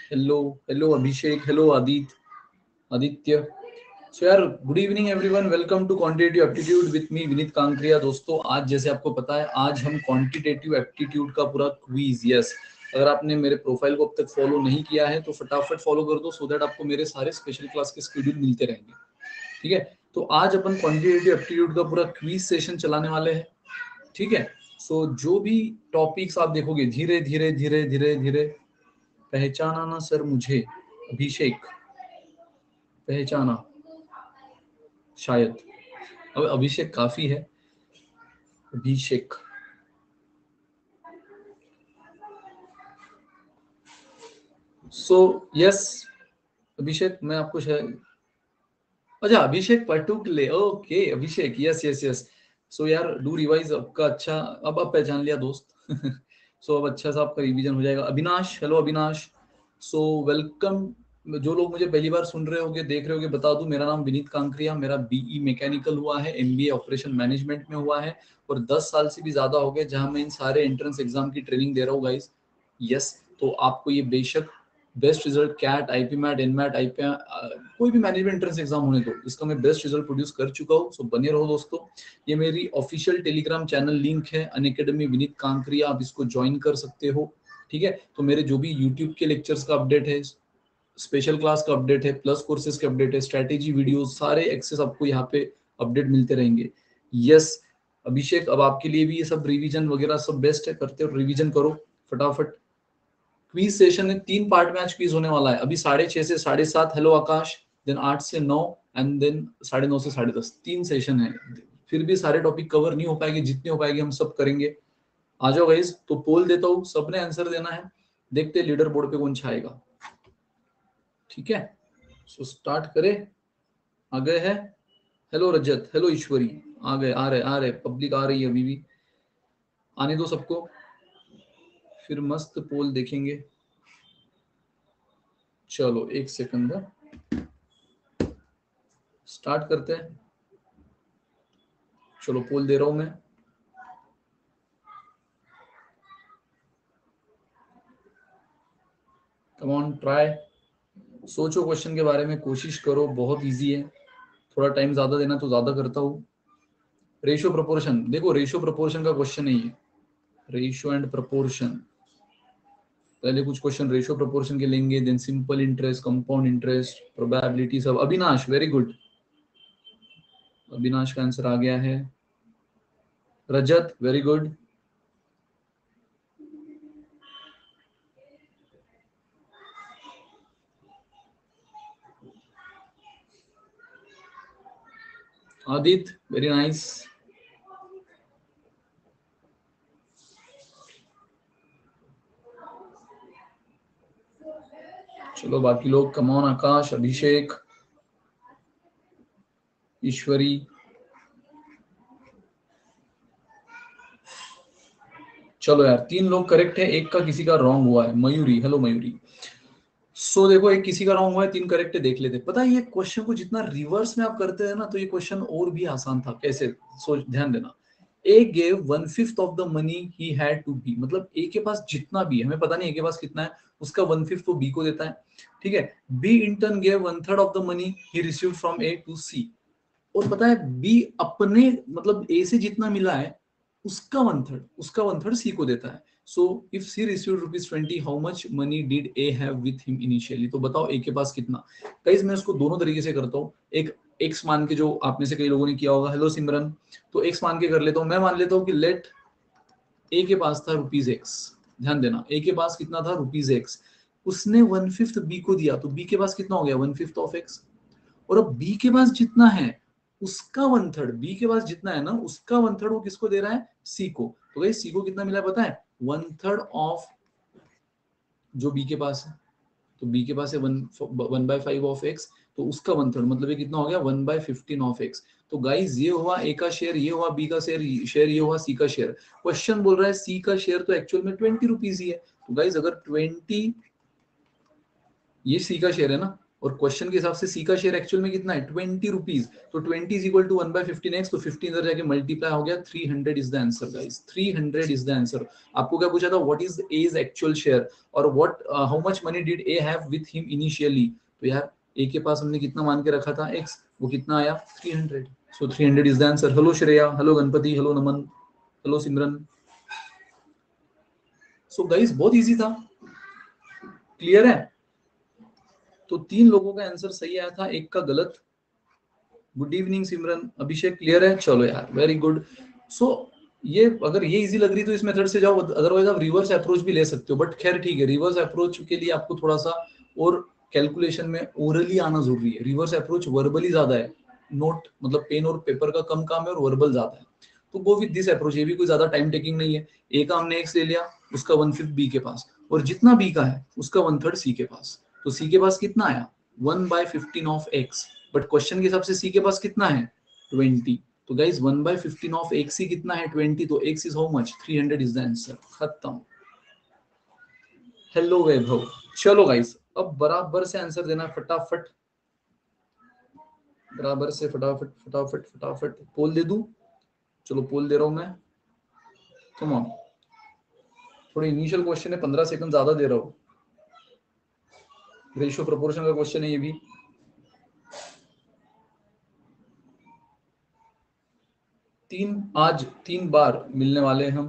Hello hello Abhishek, hello Aditya. So यार, good evening everyone, welcome to quantitative aptitude with me Vineet Kankaria. दोस्तों, आज जैसे आपको पता है, आज हम क्वांटिटेटिव एप्टीट्यूड का पूरा क्विज, यस, अगर आपने मेरे प्रोफाइल को अब तक फॉलो नहीं किया है तो फटाफट फॉलो कर दो, सो दैट आपको मेरे सारे स्पेशल क्लास के शेड्यूल मिलते रहेंगे। ठीक है, तो आज अपन क्वांटिटेटिव एप्टीट्यूड का पूरा क्विज सेशन चलाने वाले हैं। ठीक है, सो जो भी टॉपिक्स आप देखोगे, धीरे धीरे धीरे धीरे धीरे, पहचाना ना सर मुझे, अभिषेक, पहचाना शायद, अब अभिषेक काफी है, अभिषेक। सो यस, अभिषेक, मैं आपको शायद, अच्छा Abhishek Patukale, okay Abhishek, yes yes yes. So यार, डू रिवाइज आपका, अच्छा अब आप पहचान लिया दोस्त। सो अब अच्छा सा आपका रिवीजन हो जाएगा। Avinash, hello Avinash, so welcome. जो लोग मुझे पहली बार सुन रहे होंगे, देख रहे होंगे, बता दूं, मेरा नाम विनीत कांकरिया, मेरा बीई मैकेनिकल हुआ है, एमबीए ऑपरेशन मैनेजमेंट में हुआ है, और 10 साल से भी ज्यादा हो गए जहां मैं इन सारे एंट्रेंस एग्जाम की ट्रेनिंग दे रहा हूँ गाइस। यस, तो आपको ये बेशक best result, CAT, IPMAT, NMAT, IP, कोई भी मैनेजमेंट एंट्रेंस एग्जाम होने दो, इसका मैं बेस्ट रिजल्ट प्रोड्यूस कर चुका हूँ। सो बने रहो दोस्तों। ये मेरी ऑफिशियल टेलीग्राम चैनल लिंक है, अनअकैडमी विनीत कांकरिया, आप इसको ज्वाइन कर सकते हो। ठीक है, तो मेरे जो भी यूट्यूब के लेक्चर्स का अपडेट है, स्पेशल क्लास का अपडेट है, प्लस कोर्सेज के अपडेट है, स्ट्रैटेजी वीडियो, सारे एक्सेस आपको यहाँ पे अपडेट मिलते रहेंगे। यस अभिषेक, अब आपके लिए भी ये सब रिवीजन वगैरह सब बेस्ट है, करते हो रिवीजन करो फटाफट। क्वीज सेशन में 3 पार्ट में आज क्वीज होने वाला है, अभी 6:30 से 7:30, हेलो आकाश, देन 8 से 9, एंड देन 9:30 से 10:30, 3 सेशन है। फिर भी सारे टॉपिक कवर नहीं हो पाएंगे, जितने हो पाएंगे हम सब करेंगे। आ जाओ गाइस, तो पोल देता हूँ, सबने आंसर देना है, देखते हैं लीडर बोर्ड पे कौन छाएगा। ठीक है, सो स्टार्ट करें। आ गए हैं, हेलो रजत, हेलो ईश्वरी, आ गए, आ रहे, पब्लिक आ रही है, अभी भी आने दो सबको, फिर मस्त पोल देखेंगे। चलो एक सेकंड, स्टार्ट करते हैं। चलो पोल दे रहा हूं मैं। कम ऑन, ट्राई, सोचो क्वेश्चन के बारे में, कोशिश करो, बहुत इजी है। थोड़ा टाइम ज्यादा देना तो ज्यादा करता हूँ। रेशियो प्रोपोर्शन, देखो रेशियो प्रोपोर्शन का क्वेश्चन नहीं है, रेशियो एंड प्रोपोर्शन। पहले कुछ क्वेश्चन रेशियो प्रोपोर्शन के लेंगे, then simple interest, compound interest, probability सब। अविनाश वेरी गुड, अविनाश का आंसर आ गया है। Rajat very good, Aditya very nice. चलो बाकी लोग, कमॉन, आकाश, अभिषेक, ईश्वरी। चलो यार, 3 लोग करेक्ट है, एक का किसी का रॉन्ग हुआ है। मयूरी, हेलो मयूरी। सो देखो, एक किसी का रॉन्ग हुआ है, 3 करेक्ट है, देख लेते। पता है ये क्वेश्चन को जितना रिवर्स में आप करते हैं ना, तो ये क्वेश्चन और भी आसान था। कैसे, सोच, ध्यान देना। A gave 1/5 of the money he had to B, मतलब ए के पास जितना भी है, हमें पता नहीं ए के पास कितना है, उसका 1/5 वो बी को देता है। ठीक है, B in turn gave 1/3 of the money he received from A to C. और पता है बी अपने, मतलब ए से जितना मिला है उसका 1/3 सी को देता है। So if C received ₹20, how much money did A have with him initially, तो बताओ ए के पास कितना। गाइस मैं उसको दोनों तरीके से करता हूँ। एक एक्स मान के, जो आप में से कई लोगों ने किया होगा, हेलो सिमरन, तो एक्स मान के कर लेता हूँ। मैं मान लेता हूँ कि लेट ए के पास था ₹X, ध्यान देना, ए के पास कितना था, ₹X, उसने 1/5 बी को दिया, तो बी के पास कितना हो गया, 1/5 ऑफ एक्स। और अब बी के पास जितना है उसका 1/3, बी के पास जितना है ना उसका 1/3 वो किसको दे रहा है, सी को। तो भाई सी को कितना मिला है पता है, 1/3 ऑफ जो बी के पास है। तो बी के पास है 1/5 ऑफ एक्स, तो उसका 1/3 मतलब ये कितना हो गया, 1/15 ऑफ एक्स। तो गाइज ये हुआ ए का शेयर, ये हुआ बी का शेयर, ये हुआ सी का शेयर। क्वेश्चन बोल रहा है सी का शेयर तो एक्चुअल में ₹20 ही है। तो गाइज अगर 20, ये सी का शेयर है ना, और क्वेश्चन के हिसाब से सी का शेयर एक्चुअल में कितना है 20 रुपीज, तो 20 इज इक्वल टू 1/15x, तो 15 इधर जाके मल्टीप्लाई हो गया, 300 is the answer guys, 300 is the answer. आपको क्या पूछा था, what is A's actual share और what how much money did A have with him initially, तो यार ए के पास हमने कितना मान के रखा था x, वो कितना आया 300, so 300 is the answer. Hello Shreya, hello Ganpati, hello Naman, hello Simran. So guys बहुत इजी था, क्लियर है। तो 3 लोगों का आंसर सही आया था, एक का गलत। Good evening Simran, Abhishek clear है, चलो यार वेरी गुड। सो ये अगर ये इजी लग रही तो इस मेथड से जाओ, अदरवाइज आप रिवर्स अप्रोच भी ले सकते हो, बट खैर ठीक है, रिवर्स अप्रोच के लिए आपको थोड़ा सा और कैलकुलेशन में ओरली आना जरूरी है। रिवर्स अप्रोच वर्बली ज्यादा है, नोट मतलब पेन और पेपर का कम काम है और वर्बल ज्यादा है, तो गो विद दिस अप्रोच। ये भी कोई ज्यादा टाइम टेकिंग नहीं है। ए का हमने एक्स ले लिया, उसका 1/5 बी के पास, और जितना बी का है उसका 1/3 सी के पास, तो सी के पास कितना आया 1/15 ऑफ एक्स, बट क्वेश्चन के हिसाब से सी के पास कितना है 20, तो गाइस 1/15 ऑफ एक्स ही कितना है 20, तो X is how much 300 is the answer, खत्म। हेलो वैभव, चलो गाइस अब बराबर से आंसर देना फटाफट, बराबर से फटाफट फटाफट फटाफट। पोल दे दूं, चलो पोल दे रहा हूं मैं, कम ऑन। थोड़े इनिशियल क्वेश्चन है, 15 सेकंड ज्यादा दे रहा हूं। रेशियो प्रोपोर्शन का क्वेश्चन है ये भी। आज 3 बार मिलने वाले हम।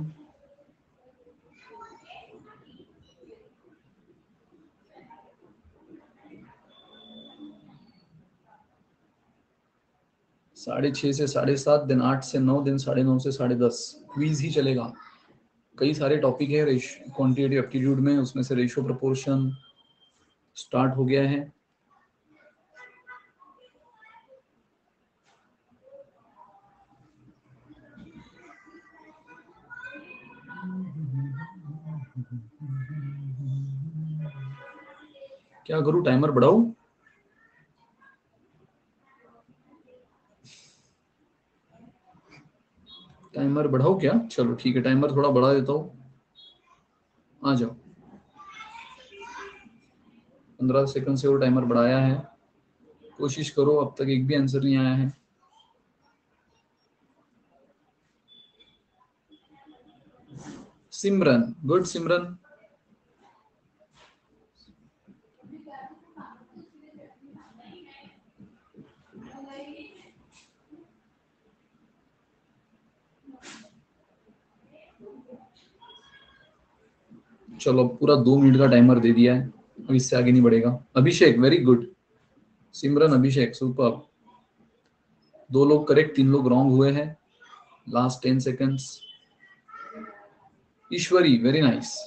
साढ़े 6 से 7:30, दिन 8 से 9, दिन 9:30 से 10:30 क्वीज ही चलेगा। कई सारे टॉपिक है क्वांटिटेटिव एप्टीट्यूड में, उसमें से रेशियो प्रोपोर्शन स्टार्ट हो गया है। क्या करूं, टाइमर बढ़ाऊं? टाइमर बढ़ाओ क्या, चलो ठीक है, टाइमर थोड़ा बढ़ा देता हूँ, आ जाओ। 15 सेकंड से वो टाइमर बढ़ाया है, कोशिश करो, अब तक एक भी आंसर नहीं आया है। सिमरन, गुड सिमरन। चलो पूरा 2 मिनट का टाइमर दे दिया है, अब इससे आगे नहीं बढ़ेगा। अभिषेक very good, Simran Abhishek super. 2 लोग करेक्ट, 3 लोग रॉन्ग हुए हैं। Last 10 seconds. Ishwari very nice.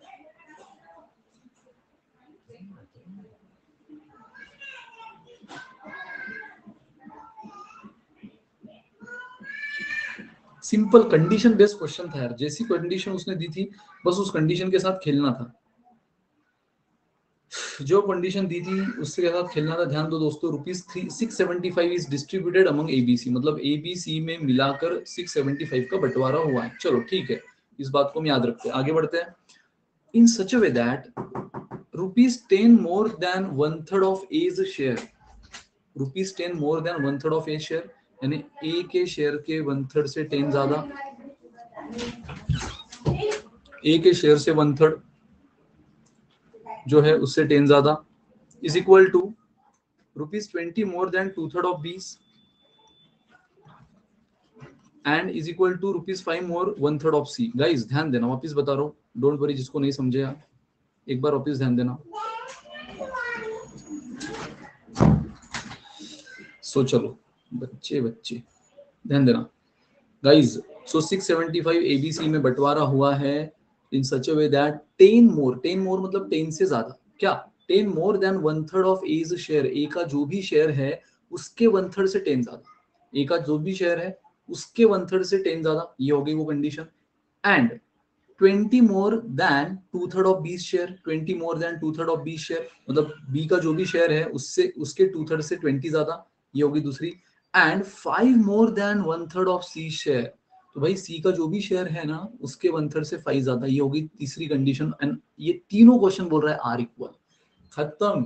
Simple condition based question था यार, जैसी कंडीशन उसने दी थी बस उस कंडीशन के साथ खेलना था, जो कंडीशन दी थी उसके साथ खेलना था। ध्यान दो दोस्तों, ₹675 इज डिस्ट्रीब्यूटेड अमंग एबीसी, मतलब एबीसी में मिलाकर 675 का बंटवारा हुआ है। चलो ठीक है, इस बात को हम याद रखते हैं, आगे बढ़ते हैं। In such a way that ₹10 more than 1/3 of A's share, ₹10 more than 1/3 of A's share, यानी ए के शेयर के 1/3 से 10 ज्यादा, ए के शेयर से 1/3 जो है उससे 10 ज्यादा, is equal to ₹20 more than 2/3 of B's and is equal to ₹5 more 1/3 of C. Guys ध्यान देना, वापस बता रहा हूँ, डोंट वरी, जिसको नहीं समझे आप एक बार वापस ध्यान देना। सो चलो बच्चे बच्चे ध्यान देना गाइस। सो 675 एबीसी में बंटवारा हुआ है इन सच अ वे दैट 10 मोर मतलब 10 से ज्यादा, क्या 10 more than 1/3 of A's share, A का जो भी शेयर है उसके 1/3 से 10 ज्यादा, ए का जो भी शेयर है उसके 1/3 से 10 ज्यादा, ये हो गई वो condition. And 20 more than 2/3 of B share, 20 more than 2/3 of B share, मतलब बी का जो भी शेयर है उससे उसके 2/3 से 20 ज्यादा, ये होगी दूसरी। And 5 more than 1/3 of C share, तो भाई सी का जो भी शेयर है ना उसके 1/3 से 5 ज्यादा, ये होगी तीसरी कंडीशन। एंड ये तीनों क्वेश्चन बोल रहा है आर इक्वल, खत्म।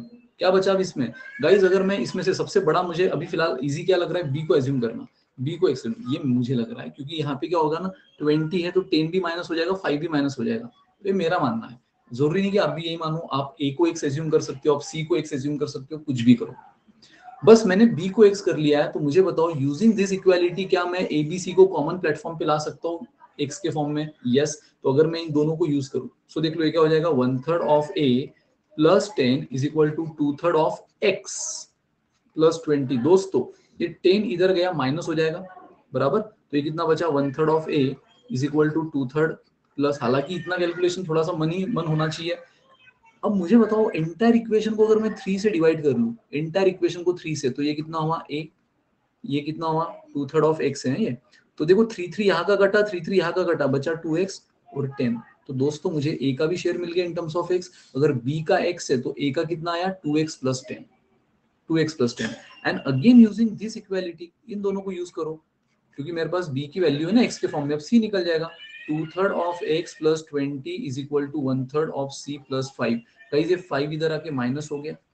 क्या बचा अब इसमें गाइज? अगर मैं इसमें से सबसे बड़ा, मुझे अभी फिलहाल इजी क्या लग रहा है, बी को एज्यूम करना, बी को एक्सट्रीम, ये मुझे लग रहा है, क्योंकि यहाँ पे क्या होगा ना, 20 है तो 10 भी माइनस हो जाएगा, 5 भी माइनस हो जाएगा। तो ये मेरा मानना है, जरूरी नहीं कि आप भी यही मानो, आप ए को एक्स एज्यूम कर सकते हो, आप सी को एक्स एज्यूम कर सकते हो, कुछ भी करो, बस मैंने बी को एक्स कर लिया है। तो मुझे बताओ यूजिंग दिस इक्वालिटी क्या मैं ए बी सी को कॉमन प्लेटफॉर्म पे ला सकता हूँ एक्स के फॉर्म में? यस। तो अगर मैं इन दोनों को यूज करूँ, सो देख लो ये क्या हो जाएगा, 1/3 of A plus 10 is equal to 2/3 of X plus 20। दोस्तों ये 10 इधर गया, माइनस हो जाएगा, बराबर, तो ये कितना बचा, 1/3 of A is equal to 2/3 plus, हालांकि इतना कैलकुलेशन थोड़ा सा मन होना चाहिए। अब मुझे बताओ एंटायर इक्वेशन को अगर मैं 3 से डिवाइड कर लूं, एंटायर इक्वेशन को 3 से, तो ये कितना हुआ ए, ये कितना हुआ 2/3 ऑफ एक्स है ये। तो देखो 3 यहाँ का कटा, 3 यहाँ का कटा, बचा 2x और 10। तो दोस्तों मुझे ए का भी शेयर मिल गया इन टर्म्स ऑफ एक्स। अगर बी का एक्स है तो ए का कितना आया, 2x plus 10, 2x plus 10। And again using this equality, इन दोनों को यूज करो, क्योंकि मेरे पास b की वैल्यू है ना x के फॉर्म में, अब c निकल जाएगा, 2/3 of x plus 20 is equal to 1/3 of c plus 5। Guys ये 5 इधर आके माइनस हो गया,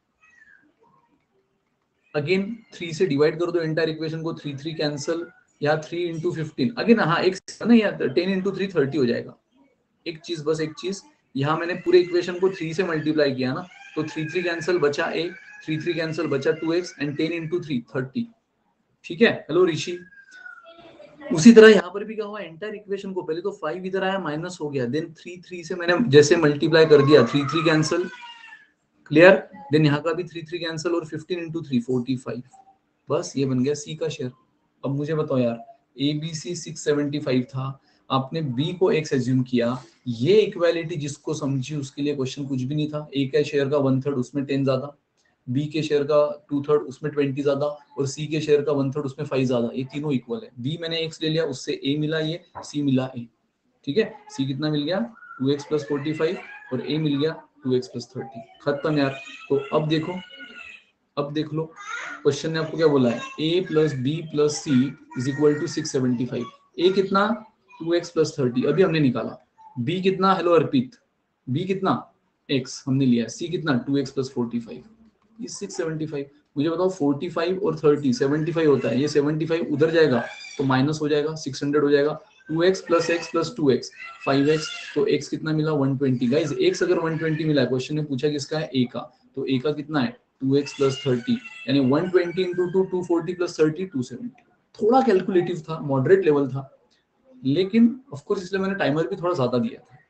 अगेन 3 से डिवाइड कर दो एंटायर इक्वेशन को, 3 कैंसिल, या 3 इंटू 15 अगेन, हाँ एक ना, या 10 इंटू 3 30 हो जाएगा। एक चीज, बस एक चीज, यहाँ मैंने पूरे इक्वेशन को 3 से मल्टीप्लाई किया ना, तो 3 कैंसिल, बचा a, 3 कैंसिल, बचा 2x, एंड 10 इंटू 3 30। ठीक है, हेलो ऋषि। उसी तरह यहाँ पर भी क्या हुआ, एंटायर इक्वेशन को पहले तो 5 इधर आया, माइनस हो गया, देन 3 से मैंने जैसे मल्टीप्लाई कर दिया, 3 कैंसिल, क्लियर, देन यहाँ का भी 3 कैंसिल, और 15 इंटू 3 45। बस ये बन गया सी का शेयर। अब मुझे बताओ यार, ए बी सी 675 था, आपने बी को एक्स एज्यूम किया, ये इक्वालिटी जिसको समझी उसके लिए क्वेश्चन कुछ भी नहीं था। ए के शेयर का 1/3 उसमें 10 ज्यादा, बी के शेयर का 2/3 उसमें 20 ज्यादा, और सी के शेयर का 1/3 उसमें 5 ज्यादा, ये तीनों इक्वल है। बी मैंने एक्स ले लिया, उससे ए मिला, ये सी मिला ए, ठीक है। सी कितना मिल गया, 2x प्लस 45, और ए मिल गया 2x प्लस 30, खत्म यार। तो अब देखो, अब देख लो क्वेश्चन ने आपको क्या बोला है, a plus B plus C is equal to 675। A कितना, 2x प्लस 30 अभी हमने निकाला, b कितना, हेलो अर्पित, b कितना, x हमने लिया, c कितना 2x प्लस 45, ये 675। मुझे बताओ 45 और 30 75 होता है, ये 75 उधर जाएगा तो माइनस हो जाएगा, 600 हो जाएगा, 2x plus x plus 2x 5x, तो x कितना मिला 120। गाइस x अगर 120 मिला है, क्वेश्चन ने पूछा किसका है, a का, तो a का कितना है 2x प्लस 30, यानी 120 इंटू 2 240 प्लस 30 270। थोड़ा कैलकुलेटिव था, मॉडरेट लेवल था, लेकिन ऑफ कोर्स इसलिए मैंने टाइमर भी थोड़ा ज्यादा दिया था,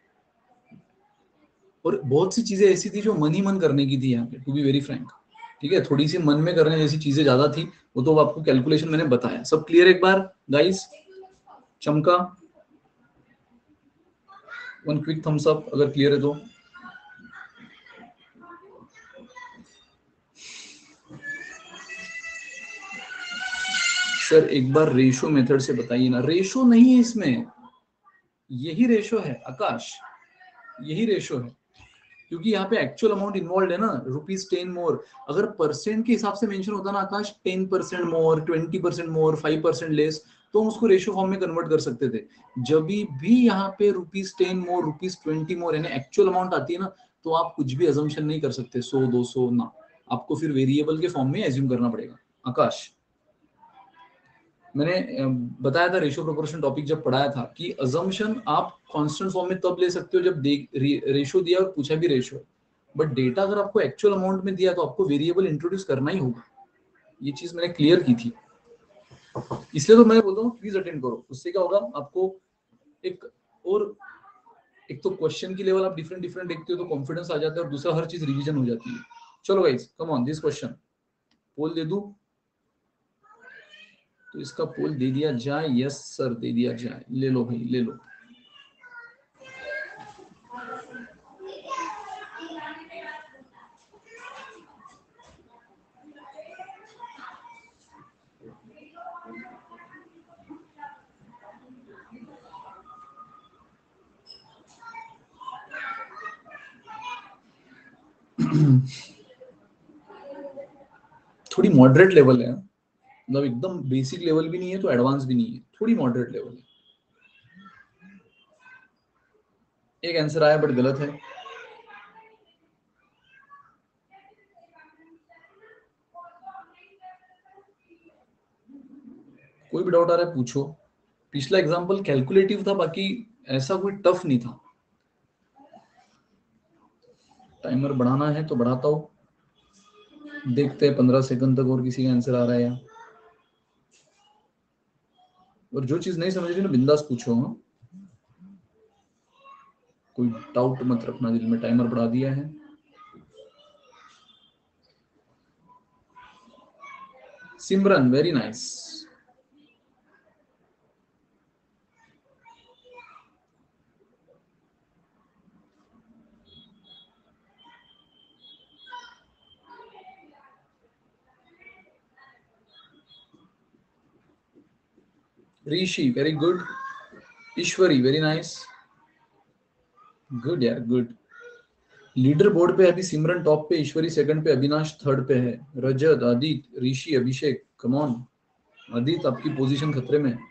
और बहुत सी चीजें ऐसी थी जो मन ही मन करने की थी यहाँ पे, टू बी वेरी फ्रैंक, ठीक है, थोड़ी सी मन में करने जैसी चीजें ज्यादा थी, वो तो आपको कैलकुलेशन मैंने बताया। सब क्लियर एक बार गाइस? चमका, वन क्विक थम्स अप अगर क्लियर है तो। सर एक बार रेशो मेथड से बताइए ना, रेशो नहीं है इसमें, यही रेशो है आकाश, यही रेशो है, क्योंकि यहाँ पे एक्चुअल अमाउंट इन्वॉल्व है ना, ₹10 मोर। अगर परसेंट के हिसाब से मेंशन होता ना आकाश, 10% मोर, 20% मोर, 5% लेस, तो हम उसको रेशियो फॉर्म में कन्वर्ट कर सकते थे। जब भी यहाँ पे ₹10 मोर, ₹20 मोर यानी एक्चुअल अमाउंट आती है ना, तो आप कुछ भी अजम्पशन नहीं कर सकते 100 200 ना, आपको फिर वेरिएबल के फॉर्म में एज्यूम करना पड़ेगा। आकाश, मैंने बताया था रेशियो प्रोपोर्शन टॉपिक जब पढ़ाया था कि अजम्पशन आप कांस्टेंट फॉर्म में तब ले सकते हो जब रेशियो दिया और पूछा भी रेशियो, बट डेटा अगर आपको एक्चुअल अमाउंट में दिया तो आपको वेरिएबल इंट्रोड्यूस करना ही होगा। ये चीज मैंने क्लियर की थी, इसलिए तो मैं बोलता हूँ प्लीज अटेंड करो, उससे क्या होगा आपको एक, और एक तो क्वेश्चन की लेवल आप डिफरेंट डिफरेंट देखते हो तो कॉन्फिडेंस आ जाता है, और दूसरा हर चीज रिवीजन हो जाती है। चलो guys come on, this question poll दे दूं, तो इसका पोल दे दिया जाए, यस सर दे दिया जाए, ले लो भाई ले लो। थोड़ी मॉडरेट लेवल है, मतलब एकदम बेसिक लेवल भी नहीं है तो एडवांस भी नहीं है, थोड़ी मॉडरेट लेवल है। एक आंसर आया बट गलत है। कोई भी डाउट आ रहा है पूछो। पिछला एग्जांपल कैलकुलेटिव था, बाकी ऐसा कोई टफ नहीं था। टाइमर बढ़ाना है तो बढ़ाता हूं, देखते हैं 15 सेकंड तक और किसी का आंसर आ रहा है या। और जो चीज नहीं समझ रही ना बिंदास पूछो। हाँ, कोई डाउट मत रखना दिल में। टाइमर बढ़ा दिया है। Simran very nice. Rishi very good. Ishwari very nice. Good यार गुड। लीडर बोर्ड पे अभी सिमरन टॉप पे, ईश्वरी सेकंड पे, अविनाश थर्ड पे है, रजत, आदित्य, ऋषि, अभिषेक। कम ऑन आदित्य, आपकी पोजीशन खतरे में।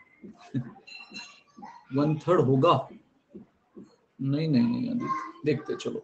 1/3 होगा। नहीं नहीं नहीं आदित्य, देखते चलो।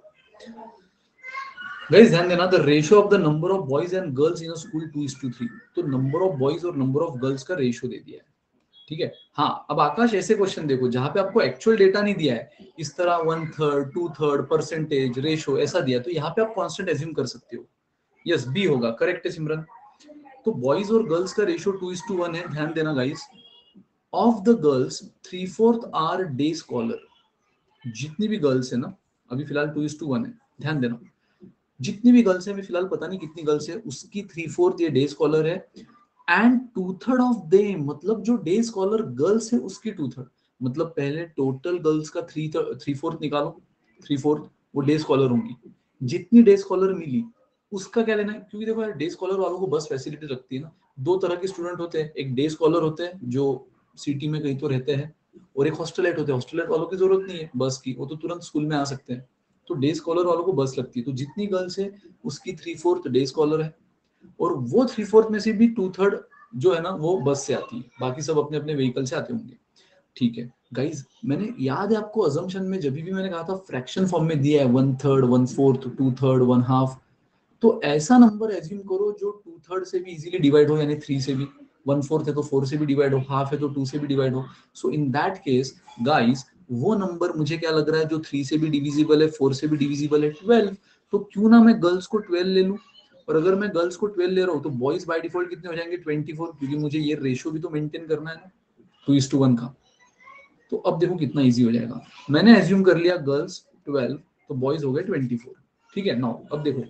गाइस ध्यान देना, the ratio of the number of boys and girls in a school 2:3। तो नंबर ऑफ बॉयज और नंबर ऑफ गर्ल्स का रेशियो दे दिया है। ठीक है। हाँ, अब आकाश ऐसे क्वेश्चन देखो जहां पे आपको एक्चुअल डेटा नहीं दिया है, इस तरह 1/3, 2/3, परसेंटेज, रेशो ऐसा दिया, तो यहाँ पे आप कांस्टेंट एज्यूम कर सकते हो। यस, बी होगा, करेक्ट है सिमरन। तो बॉयज और गर्ल्स का रेशियो 2:1 है। ध्यान देना guys, of the girls 3/4 are day scholar. जितनी भी गर्ल्स है ना, अभी फिलहाल 2:1 है, ध्यान देना। जितनी भी गर्ल्स है, अभी फिलहाल पता नहीं कितनी गर्ल्स है, उसकी 3/4 ये डे स्कॉलर है। एंड 2/3 ऑफ देम, मतलब जो डे स्कॉलर गर्ल्स है उसकी 2/3। मतलब पहले टोटल गर्ल्स का 3/4 निकालो, 3/4 वो डे स्कॉलर होंगी। जितनी डे स्कॉलर मिली उसका क्या लेना है, क्योंकि देखो यार डे स्कॉलर वालों को बस फैसिलिटी रखती है ना। दो तरह के स्टूडेंट होते हैं, एक डे स्कॉलर होते हैं जो सिटी में कहीं तो रहते हैं, और एक हॉस्टलेट होते हैं। हॉस्टलेट वालों की जरूरत नहीं है बस की, वो तो तुरंत स्कूल में आ सकते हैं। तो डे स्कॉलर वालों को बस लगती है, तो जितनी गर्ल्स है उसकी 3/4 डे स्कॉलर है, और वो 3/4 में से भी 2/3 जो है ना वो बस से आती है, बाकी सब अपने अपने व्हीकल से आते होंगे। ठीक है गाइज, मैंने याद है आपको अजम्पशन में जब भी मैंने कहा था फ्रैक्शन फॉर्म में दिया है 1/3, 1/4, 2/3, 1/2, तो ऐसा नंबर एज्यूम करो जो 2/3 से भी इजीली डिवाइड हो, यानी 3 से भी। 1/4 है तो 4 से भी डिवाइड हो, हाफ है तो 2 से भी डिवाइड हो। So in that case guys, वो नंबर मुझे क्या लग रहा है जो 3 से भी डिविजिबल है, 4 से भी डिविजिबल है, 12। तो क्यों ना मैं गर्ल्स को 12 ले लूं। और अगर मैं गर्ल्स को 12 ले रहा हूँ तो बॉयज बाय डिफॉल्ट कितने हो जाएंगे, 24, क्योंकि मुझे ये रेशियो भी तो मेंटेन करना है ना 2:1 का। तो अब देखो कितना इजी हो जाएगा। मैंने एज्यूम कर लिया गर्ल्स 12, तो बॉयज हो गए 24। ठीक है, नाउ अब देखो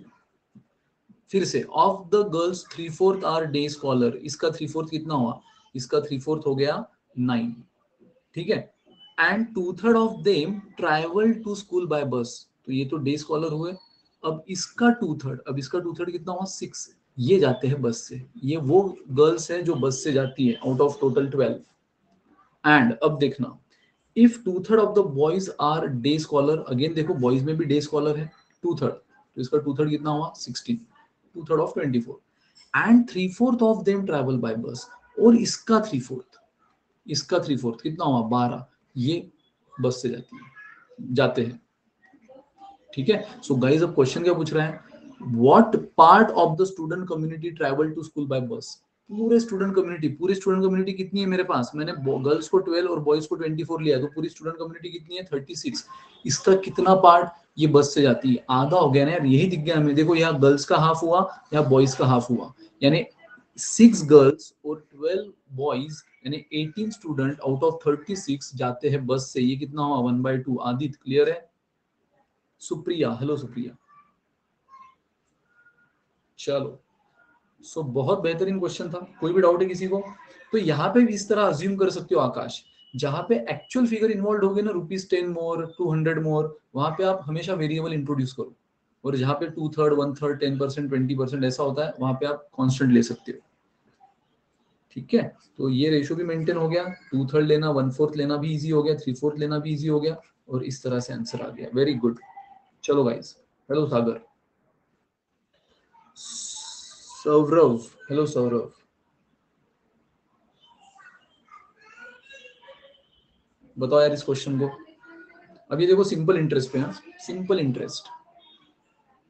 फिर से, of the girls 3/4 are day scholar, इसका 3/4 कितना हुआ, इसका 3/4 हो गया 9। ठीक है। And 2/3 of them travel to school by bus, तो ये तो डे स्कॉलर हुए। अब इसका 2/3, अब इसका 2/3 कितना हुआ 6, ये जाते हैं बस से। ये वो गर्ल्स है जो बस से जाती है आउट ऑफ टोटल 12। एंड अब देखना, if 2/3 of the boys are day scholar, again देखो बॉयज में भी डे स्कॉलर है 2/3, तो इसका 2/3 कितना हुआ 16, 2/3 of 24। And 3/4 of them travel by bus, और इसका 3/4, इसका 3/4 कितना हुआ 12, ये बस से जाते हैं। ठीक है। सो गाइस, अब क्वेश्चन क्या पूछ रहा है, what part of the student community travel to school by bus. पूरे स्टूडेंट कम्युनिटी, पूरी स्टूडेंट कम्युनिटी कितनी है मेरे पास, मैंने गर्ल्स को 12 और बॉयज को 24 लिया, तो पूरी स्टूडेंट कम्युनिटी कितनी है 36। इसका कितना पार्ट ये बस से जाती है, आधा हो गया ना यार, यही दिख गया हमें। देखो यहाँ गर्ल्स का हाफ हुआ, यहाँ बॉयज का हाफ हुआ, यानी 6 गर्ल्स और 12 बॉयज, यानी 18 स्टूडेंट आउट ऑफ 36 जाते हैं बस से। ये कितना हुआ 1/2। आदित्य क्लियर है। सुप्रिया, हेलो सुप्रिया। चलो, सो बहुत बेहतरीन क्वेश्चन था। कोई भी डाउट है किसी को, तो यहाँ पे भी इस तरह अज्यूम कर सकते हो आकाश, जहां पे एक्चुअल फिगर इन्वॉल्व हो गए ना, ₹10 मोर, 200 मोर, वहां पे आप हमेशा वेरिएबल इंट्रोड्यूस करो। और जहां पे 2/3, 1/3, 10%, 20% ऐसा होता है, वहां पे आप कांस्टेंट ले सकते हो। ठीक है, तो ये रेशियो भी मेंटेन हो गया। 2/3 लेना, 1/4 लेना भी इजी हो गया, 3/4 लेना भी इजी हो गया, और इस तरह से आंसर आ गया। Very good. चलो guys, hello Sagar. Saurav, hello Saurav. बताओ यार इस क्वेश्चन को। अभी देखो सिंपल इंटरेस्ट पे, हाँ सिंपल इंटरेस्ट।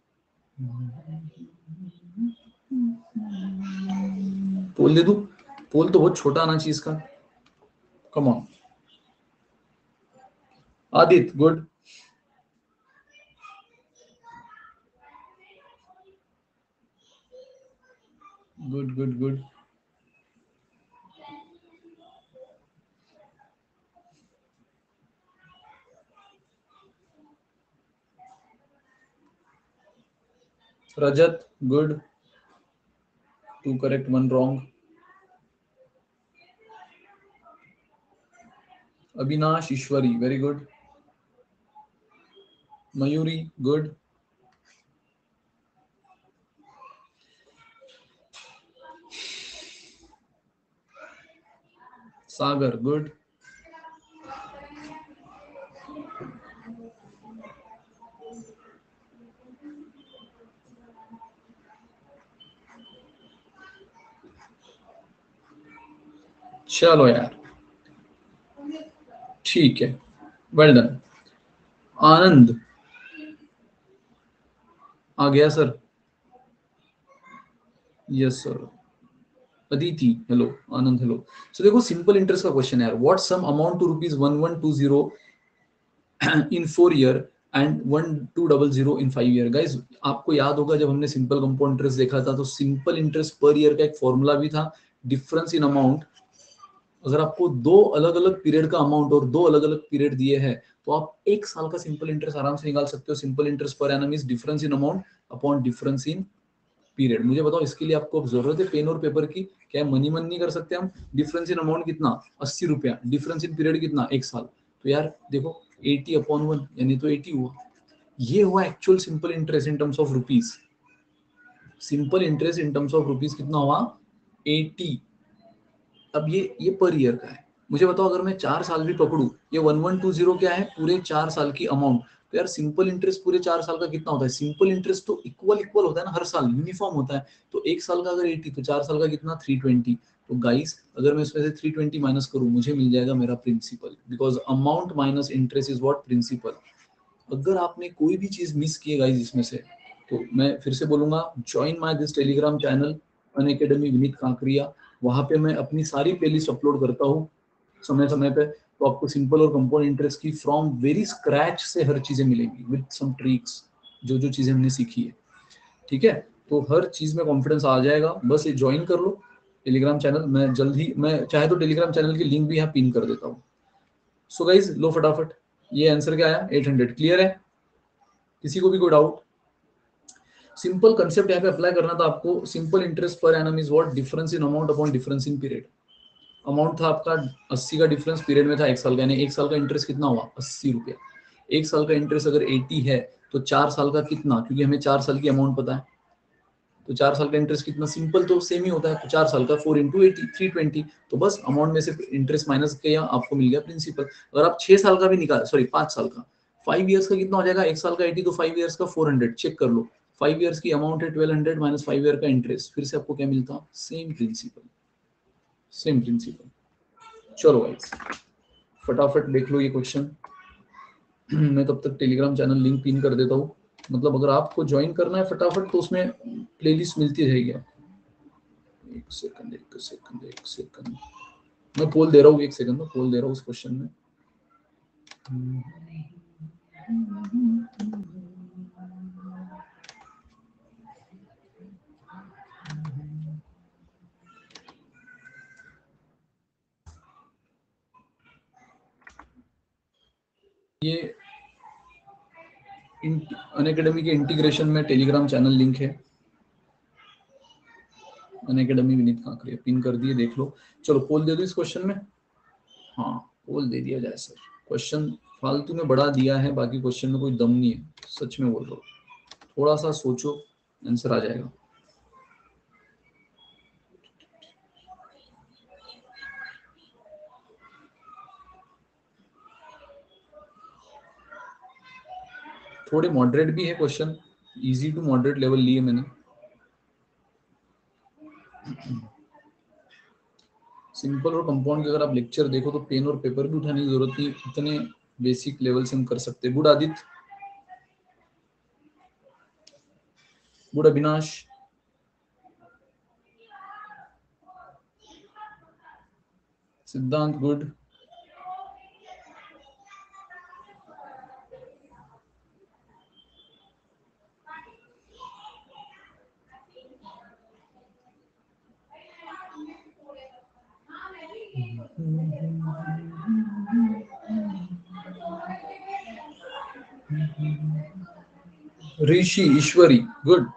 पोल दे दू, पोल तो बहुत छोटा आना चाहिए इसका, come on. Aditya good, good good good. Rajat good, 2 correct 1 wrong. Avinash Ishwari very good. Mayuri good. Sagar good. चलो यार ठीक है, वेल डन। आनंद आ गया sir? Yes sir. Aditi hello, Anand hello. So देखो सिंपल इंटरेस्ट का क्वेश्चन है यार, what sum amount to ₹1120 in 4 year and 1200 in 5 year. Guys आपको याद होगा जब हमने सिंपल कंपाउंड इंटरेस्ट देखा था तो सिंपल इंटरेस्ट पर ईयर का एक फॉर्मूला भी था, डिफरेंस इन अमाउंट। अगर आपको दो अलग अलग पीरियड का अमाउंट और दो अलग अलग पीरियड दिए हैं तो आप एक साल का सिंपल इंटरेस्ट आराम से निकाल सकते हो। Simple interest per annum is difference in amount upon difference in period. मुझे बताओ इसके लिए आपको जरूरत है पेन और पेपर की? क्या मनी मन नहीं कर सकते हम? डिफरेंस इन अमाउंट कितना? 80 रुपया। डिफरेंस इन पीरियड कितना? एक साल। तो यार देखो 80/1 यानी तो 80 हुआ। ये हुआ actual simple interest in terms of rupees. Simple interest in terms of rupees कितना हुआ? 80। अब ये पर ईयर का है। मुझे बताओ अगर मैं 4 साल भी पकड़ू, ये 1120 क्या है? पूरे 4 साल की अमाउंट। तो यार सिंपल इंटरेस्ट पूरे 4 साल का कितना होता है? सिंपल इंटरेस्ट तो इक्वल इक्वल होता है ना, हर साल यूनिफॉर्म होता है। तो एक साल का अगर 80 तो 4 साल का कितना? 320। तो गाइस अगर मैं इसमें से 320 माइनस करूं मुझे मिल जाएगा मेरा principal, because amount minus interest is what? Principal. अगर आपने कोई भी चीज मिस की है गाइस इसमें से, तो मैं फिर से बोलूंगा join my this Telegram channel Unacademy Vineet Kankaria. वहां पे मैं अपनी सारी प्लेलिस्ट अपलोड करता हूँ समय समय पे। तो आपको सिंपल और कंपाउंड इंटरेस्ट की फ्रॉम वेरी स्क्रैच से हर चीजें मिलेंगी विद सम ट्रिक्स, जो जो चीजें हमने सीखी है। ठीक है, तो हर चीज में कॉन्फिडेंस आ जाएगा। बस ये ज्वाइन कर लो टेलीग्राम चैनल। मैं जल्द ही, मैं चाहे तो टेलीग्राम चैनल की लिंक भी यहाँ पिन कर देता हूँ। सो गाइज लो फटाफट, ये आंसर क्या आया? 800। क्लियर है? किसी को भी कोई डाउट? सिंपल कंसेप्ट यहाँ पे अप्लाई करना था आपको। Simple interest per annum is what? Difference in amount upon difference in period. Amount था आपका 80 का, डिफरेंस पीरियड में था एक साल का, यानी एक साल का इंटरेस्ट कितना हुआ? 80 रुपया। एक साल का इंटरेस्ट अगर 80 है तो 4 साल का कितना? क्योंकि हमें 4 साल की अमाउंट पता है, तो 4 साल का इंटरेस्ट कितना? सिंपल तो सेम ही होता है। तो 4 साल का 4 × 80 320। तो बस अमाउंट में से इंटरेस्ट माइनस किया, आपको मिल गया प्रिंसिपल। अगर आप 6 साल का भी निकाल, सॉरी 5 साल का, 5 ईयर्स का कितना हो जाएगा? एक साल का 80 तो 5 ईयर्स का 400। चेक कर लो, 5 ईयर्स की अमाउंट है 1200 माइनस 5 ईयर का इंटरेस्ट, फिर से आपको क्या मिलता? Same principal, same principal. चलो गाइस फटाफट देख लो ये क्वेश्चन। मैं तब तक टेलीग्राम चैनल लिंक पिन कर देता हूँ। मतलब अगर आपको ज्वाइन करना है फटाफट तो उसमें प्लेलिस्ट मिलती रहेगी। एक सेकंड एक सेकंड एक सेकंड, मैं पोल दे रहा हूँ। एक सेकंड में पोल दे रहा हूँ उस क्वेश्चन में। ये अनअकैडमी के इंटीग्रेशन में टेलीग्राम चैनल लिंक है, अनअकैडमी विनीत कांकरिया पिन कर दिए, देख लो। चलो पोल दे दो इस क्वेश्चन में। हाँ पोल दे दिया जाए सर। क्वेश्चन फालतू में बढ़ा दिया है, बाकी क्वेश्चन में कोई दम नहीं है, सच में बोल रहा हूँ। थोड़ा सा सोचो, आंसर आ जाएगा। थोड़े मॉडरेट भी है question, easy to moderate level लिए मैंने। सिंपल और कंपाउंड के अगर आप लेक्चर देखो तो पेन और पेपर भी उठाने की जरूरत नहीं, इतने बेसिक लेवल से हम कर सकते हैं। Good Aditya, good Avinash. Siddhant good. ऋषि ईश्वरी गुड।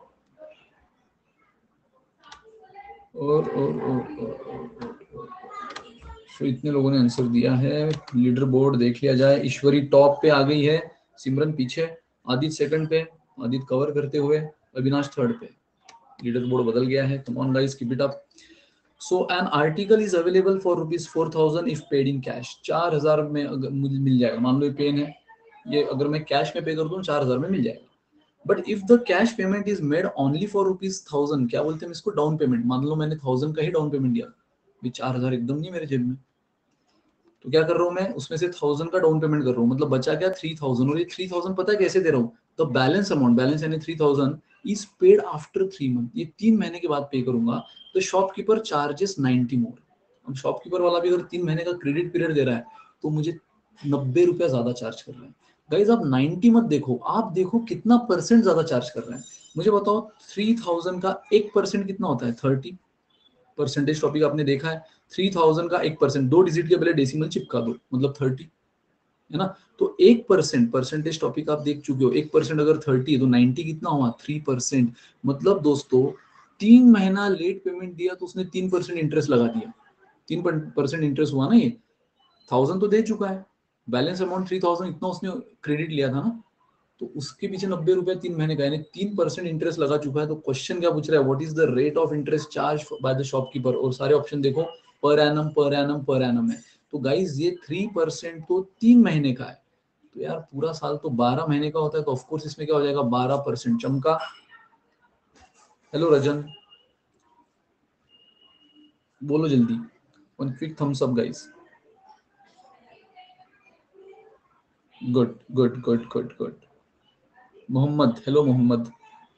और तो इतने लोगों ने आंसर दिया है। लीडर बोर्ड देख लिया जाए। ईश्वरी टॉप पे आ गई है, सिमरन पीछे, आदित्य सेकंड पे, आदित्य कवर करते हुए, अविनाश थर्ड पे। लीडर बोर्ड बदल गया है। Come on guys, keep it up. So an article is available for ₹4,000 if paid in cash. 4,000 में अगर मुझे मिल जाएगा, मान लो ये पेन है, ये अगर मैं कैश में पे कर दूं 4,000 में मिल जाएगा। But if the cash payment is made only for ₹1,000, क्या बोलते हैं इसको, डाउन पेमेंट। मान लो मैंने 1,000 का ही डाउन पेमेंट दिया, 4,000 एकदम नहीं मेरे जेब में, तो क्या कर रहा हूँ मैं, उसमें से 1,000 का डाउन पेमेंट कर रहा हूँ, मतलब बचा क्या 3,000। और ये 3,000 पता है कैसे दे रहा हूँ, तो बैलेंस अमाउंट, बैलेंस यानी 3,000 इज पेड आफ्टर 3 मंथ, ये 3 महीने के बाद पे करूंगा। तो शॉपकीपर चार्जेस 90 मोर। अब शॉपकीपर वाला भी अगर 3 महीने का क्रेडिट पीरियड दे रहा है तो मुझे 90 रुपया ज्यादा चार्ज कर रहा है। गाइज आप 90 मत देखो, आप देखो कितना परसेंट ज्यादा चार्ज कर रहे हैं। मुझे बताओ 3,000 का 1% कितना होता है, 30 परसेंटेज। टॉपिक आपने देखा है, 3,000 का 1%, 2 डिजिट के पहले डेसिमल चिपका दो, मतलब 30 है ना। तो 1% परसेंटेज टॉपिक आप देख चुके हो। 1% अगर 30 है तो 90 कितना हुआ, 3%। मतलब दोस्तों 3 महीना लेट पेमेंट दिया तो उसने 3% इंटरेस्ट लगा दिया। 3% इंटरेस्ट हुआ ना, ये 1,000 तो दे चुका है, बैलेंस अमाउंट 3,000 इतना उसने क्रेडिट लिया था ना, तो उसके पीछे 90 रुपए 3 महीने का, यानी 3% इंटरेस्ट लगा चुका है। तो क्वेश्चन क्या पूछ रहा है, what is the rate of interest charge by the shopkeeper. और सारे ऑप्शन देखो, per annum per annum per annum है। तो गाइज ये 3% तो 3 महीने का है, तो यार पूरा साल तो 12 महीने का होता है, तो ऑफकोर्स इसमें क्या हो जाएगा 12%। चमका। हेलो रजन, बोलो जल्दी, one quick thumbs up guys. Good good good good good. Mohammed, hello Mohammed,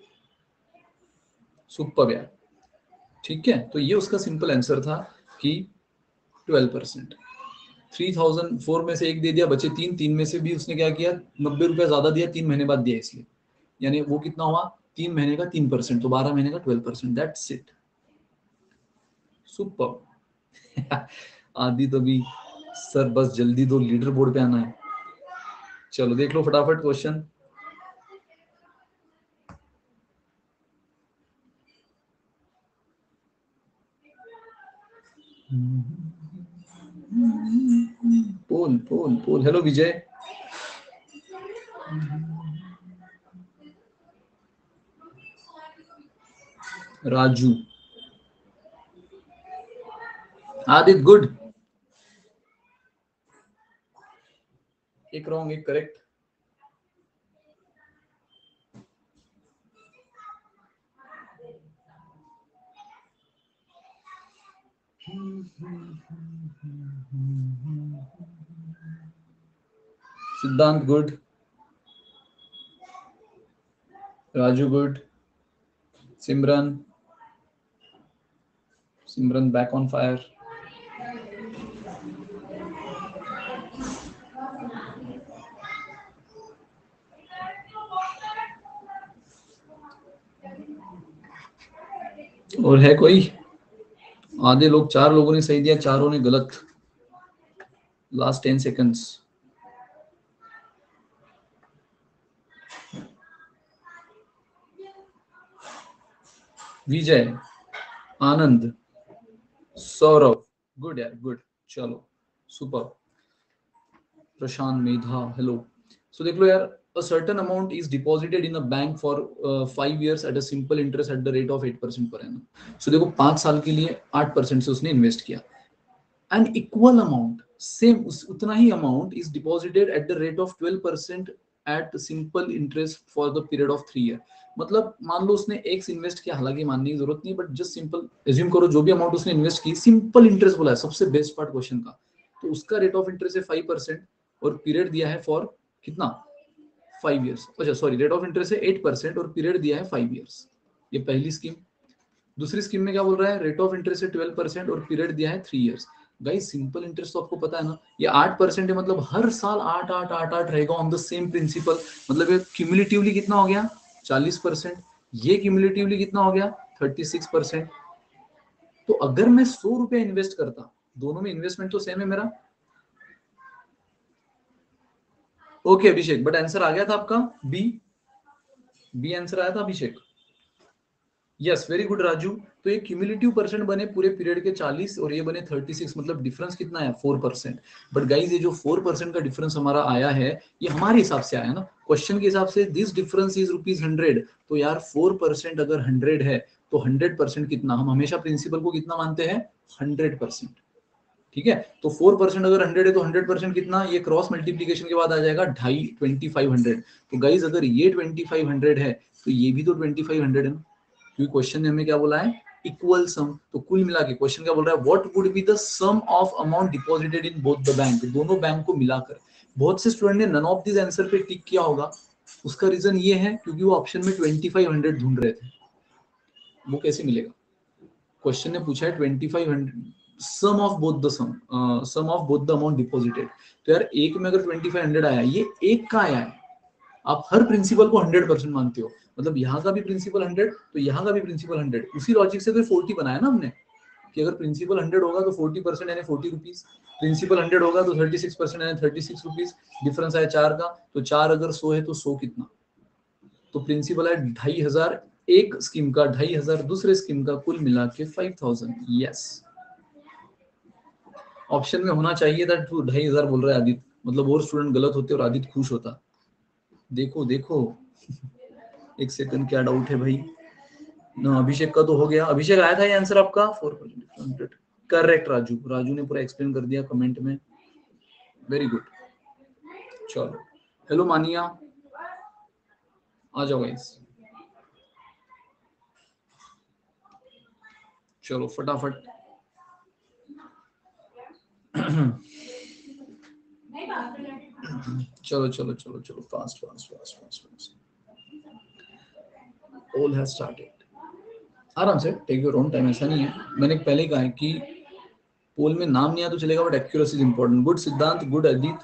super यार। ठीक है, तो ये उसका सिंपल आंसर था कि 12%। 3,004 में से एक दे दिया, बचे 3, 3 में से भी उसने क्या किया, 90 रुपया ज्यादा दिया, 3 महीने बाद दिया इसलिए, यानी वो कितना हुआ, 3 महीने का 3%, तो 12 महीने का 12%। That's it, super. आदि तो भी, सर बस जल्दी दो, लीडर बोर्ड पे आना है। चलो देख लो फटाफट question. Poll poll poll, hello Vijay, Raju, Aditya good. एक रॉन्ग एक correct. Siddhant good, Raju good, Simran, Simran back on fire. और है कोई, आधे लोग, 4 लोगों ने सही दिया, 4 ने गलत। Last 10 seconds. Vijay, Anand, Saurabh, good यार गुड। चलो super. Prashant Medha, hello. So देख लो यार, a certain amount is deposited in a bank for 5 years at a simple interest at the rate of 8% per annum. So देखो 5 साल के लिए 8% से उसने इन्वेस्ट किया। An equal amount, सेम उतना ही amount is deposited at the rate of 12% at simple interest for the period of 3 year. मतलब मान लो उसने एक्स इन्वेस्ट किया, हालांकि मानने की जरूरत नहीं, बट जस्ट सिंपल एज्यूम करो जो भी अमाउंट उसने इन्वेस्ट की, सिंपल इंटरेस्ट बोला है, सबसे बेस्ट पार्ट क्वेश्चन का। तो उसका रेट ऑफ इंटरेस्ट है 5% और पीरियड दिया है फॉर कितना, 5 ईयर्स। अच्छा सॉरी, रेट ऑफ इंटरेस्ट है 8% और पीरियड दिया है 5 ईयर्स। ये पहली स्कीम। दूसरी स्कीम में क्या बोल रहा है, रेट ऑफ इंटरेस्ट है 12% और पीरियड दिया है 3 ईयर्स। गाइस सिंपल इंटरेस्ट तो आपको पता है ना, ये 8% है, मतलब हर साल 8 रहेगा ऑन द सेम प्रिंसिपल। मतलब ये क्यूमुलेटिवली कितना हो गया 40%, ये क्यूमुलेटिवली कितना हो गया 36%। तो अगर मैं 100 रुपया इन्वेस्ट करता, दोनों में इन्वेस्टमेंट तो सेम है मेरा। ओके अभिषेक, बट आंसर आ गया था आपका बी आंसर आया था Abhishek. Yes very good Raju. तो ये क्यूमुलेटिव परसेंट बने पूरे पीरियड के 40 और ये बने 36, मतलब डिफरेंस कितना है 4%। बट गाइज ये जो 4% का डिफरेंस हमारा आया है ये हमारे हिसाब से आया ना, क्वेश्चन के हिसाब से दिस डिफरेंस इज ₹100। तो यार 4% अगर 100 है तो 100% कितना, हम हमेशा प्रिंसिपल को कितना मानते हैं 100%। ठीक है, तो 4% अगर 100 है तो 100% कितना, ये क्रॉस मल्टीप्लीकेशन के बाद आ जाएगा 2500। तो गाइज अगर ये 2500 है तो ये भी तो 2500 है ना, क्योंकि क्वेश्चन ने हमें क्या बोला है इक्वल सम। तो कुल मिला के क्वेश्चन क्या बोल रहा है, what would be the sum of amount deposited in both the bank, दोनों बैंक को मिलाकर। बहुत से स्टूडेंट ने नन ऑफ दिस आंसर पे टिक किया होगा, उसका रीजन ये है क्योंकि वो ऑप्शन में 2500 ढूंढ रहे थे। वो कैसे मिलेगा, क्वेश्चन ने पूछा है 2500 sum of both the sum of both the amount deposited. तो यार एक में अगर 2500 आया, ये एक का आया है, आप हर प्रिंसिपल को 100% मानते हो, मतलब यहाँ का भी प्रिंसिपल 100 तो यहाँ का भी प्रिंसिपल 100, उसी लॉजिक से तो 40 बनाया ना हमने, कि अगर प्रिंसिपल 100 होगा तो 40% यानी 40 रुपीज, प्रिंसिपल 100 होगा तो 36% यानी 36 रुपीज, डिफरेंस है 4 का, तो 4 अगर 100 है तो 100 कितना, तो प्रिंसिपल है 2500 एक स्कीम का, 2500 दूसरे स्कीम का, कुल मिला के 5000। यस ऑप्शन में होना चाहिए था, 2500 बोल रहा है आदित्य, मतलब और स्टूडेंट गलत होते और आदित्य खुश होता। देखो देखो एक सेकंड क्या डाउट है भाई ना, अभिषेक का तो हो गया, अभिषेक आया था ये आंसर आपका 4% करेक्ट। राजू राजू ने पूरा एक्सप्लेन कर दिया कमेंट में, वेरी गुड। चलो हेलो मानिया, आ जाओ गाइस, चलो फटाफट चलो चलो चलो चलो fast fast fast fast fast, all has started. आराम से टेक योर ओन टाइम, ऐसा नहीं है, मैंने पहले ही कहा है कि पोल में नाम नहीं आया तो चलेगा but accuracy is important. Good Siddhant, good Adit.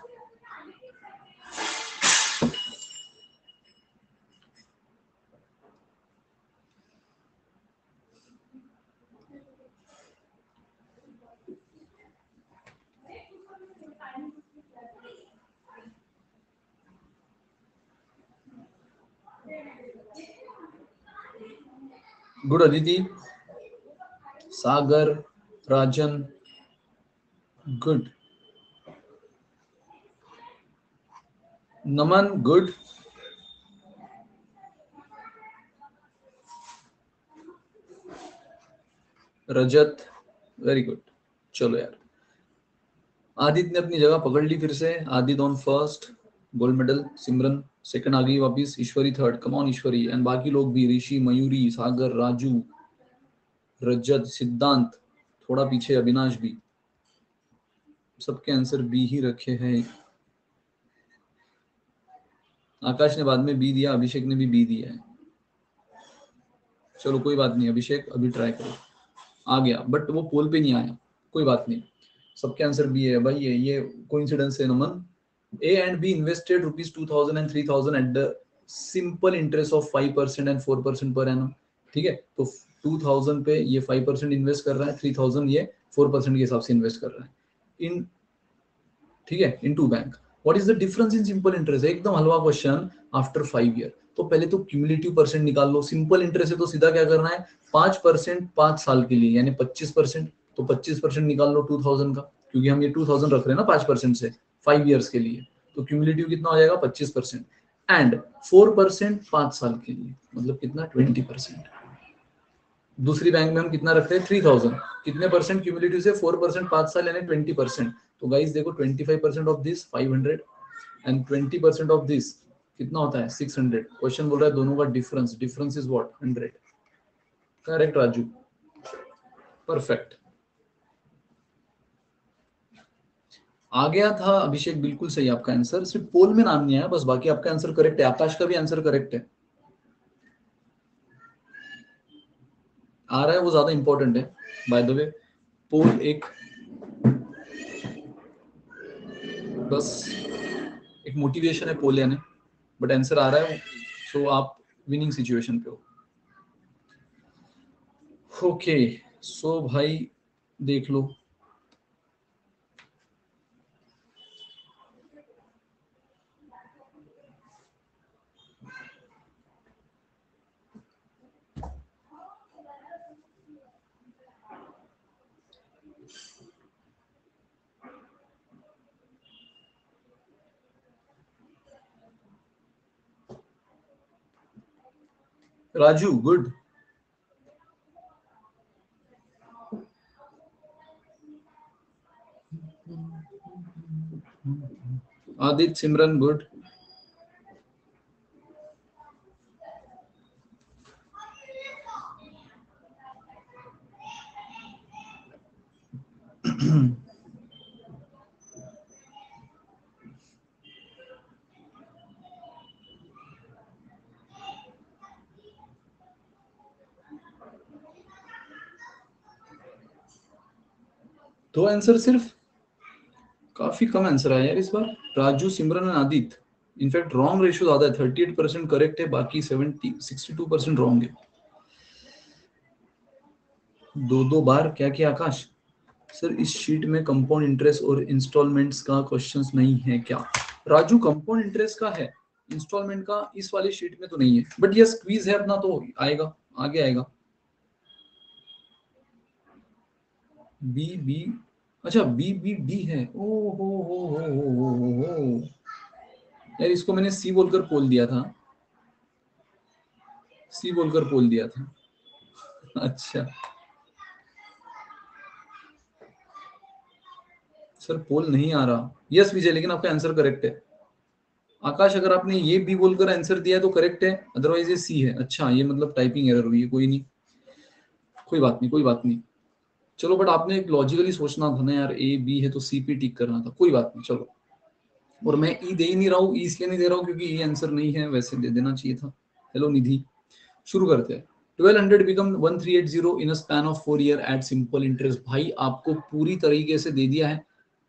Good Aditi, Sagar, Rajan, good, Naman, good, Rajat, very good. चलो यार आदित्य ने अपनी जगह पकड़ ली फिर से, Aditya on first gold medal, Simran second आ गई वापिस, Ishwari third, come on Ishwari, and बाकी लोग भी, ऋषि, मयूरी, सागर, राजू, रजत, सिद्धांत, थोड़ा पीछे अविनाश भी, सबके आंसर बी ही रखे हैं। आकाश ने बाद में बी दिया, अभिषेक ने भी बी दिया है। चलो कोई बात नहीं अभिषेक, अभी ट्राई करो, आ गया बट वो पोल पे नहीं आया, कोई बात नहीं, सबके आंसर बी है भाई। ये कोइंसिडेंस है नमन। A and B invested ₹2000 and 3000 at the simple interest of 5% and 4% per annum। ठीक है, तो 2000 पे ये 5% इन्वेस्ट कर रहा है, 3000 ये 4% के हिसाब से इन्वेस्ट कर रहा है इन, ठीक है, in two bank. What is the difference in simple interest, एकदम हलवा क्वेश्चन आफ्टर 5 ईयर। तो पहले तो क्यूमुलेटिव परसेंट निकाल लो, सिंपल इंटरेस्ट है तो सीधा क्या करना है 5% 5 साल के लिए यानी 25%, तो 25% निकाल लो 2000 का, क्योंकि हम ये 2000 रख रहे हैं ना 5% से 5 ईयर्स के लिए, तो क्यूमुलेटिव कितना हो जाएगा 25%, एंड 4% 5 साल के लिए, मतलब कितना 20%। दूसरी बैंक में हम कितना रखते हैं 3000, कितने परसेंट क्यूमुलेटिव से 4% 5 साल यानी 20%। तो गाइस देखो 25% of this 500 and 20% of this कितना होता है 600। क्वेश्चन बोल रहा है दोनों का difference, difference is what 100। Correct Raju, perfect, आ गया था अभिषेक, बिल्कुल सही आपका आंसर, सिर्फ पोल में नाम नहीं आया बस, बाकी आपका आंसर करेक्ट है, आकाश का भी आंसर करेक्ट है। आ रहा है वो ज्यादा इंपॉर्टेंट है बाय द वे, पोल एक बस एक मोटिवेशन है पोल लेने, बट आंसर आ रहा है, सो आप विनिंग सिचुएशन पे हो। ओके सो भाई देख लो, राजू गुड, आदित्य सिमरन गुड, दो आंसर सिर्फ, काफी कम आंसर आया यार इस बार। राजू सिमरन और आदित्य, इनफैक्ट रॉन्ग रेशियो ज्यादा है, 38% करेक्ट है, बाकी 62% रॉन्ग है। दो दो बार क्या किया आकाश? सर इस शीट में कंपाउंड इंटरेस्ट और इंस्टॉलमेंट्स का क्वेश्चंस नहीं है क्या? राजू कंपाउंड इंटरेस्ट का है, इंस्टॉलमेंट का इस वाली शीट में तो नहीं है, बट यस क्विज है अपना तो आएगा, आगे आएगा। बी बी, अच्छा बी बी डी है, ओ हो यार, इसको मैंने सी बोलकर पोल दिया था, सी बोलकर पोल दिया था। अच्छा सर पोल नहीं आ रहा, यस विजय, लेकिन आपका आंसर करेक्ट है। आकाश अगर आपने ये बी बोलकर आंसर दिया तो करेक्ट है, अदरवाइज ये सी है। अच्छा ये मतलब टाइपिंग एरर हुई है, कोई नहीं, कोई बात नहीं, कोई बात नहीं। चलो बट आपने एक लॉजिकली सोचना था ना यार, ए बी है तो सी पे टिक करना था, कोई बात नहीं चलो। और मैं ई दे ही नहीं रहा हूँ, ई इसलिए नहीं दे रहा हूँ क्योंकि ई आंसर नहीं है, वैसे दे देना चाहिए था। हेलो निधि, शुरू करते हैं। 1200 become 1380 in a span of 4 year at simple interest. भाई आपको पूरी तरीके से दे दिया है।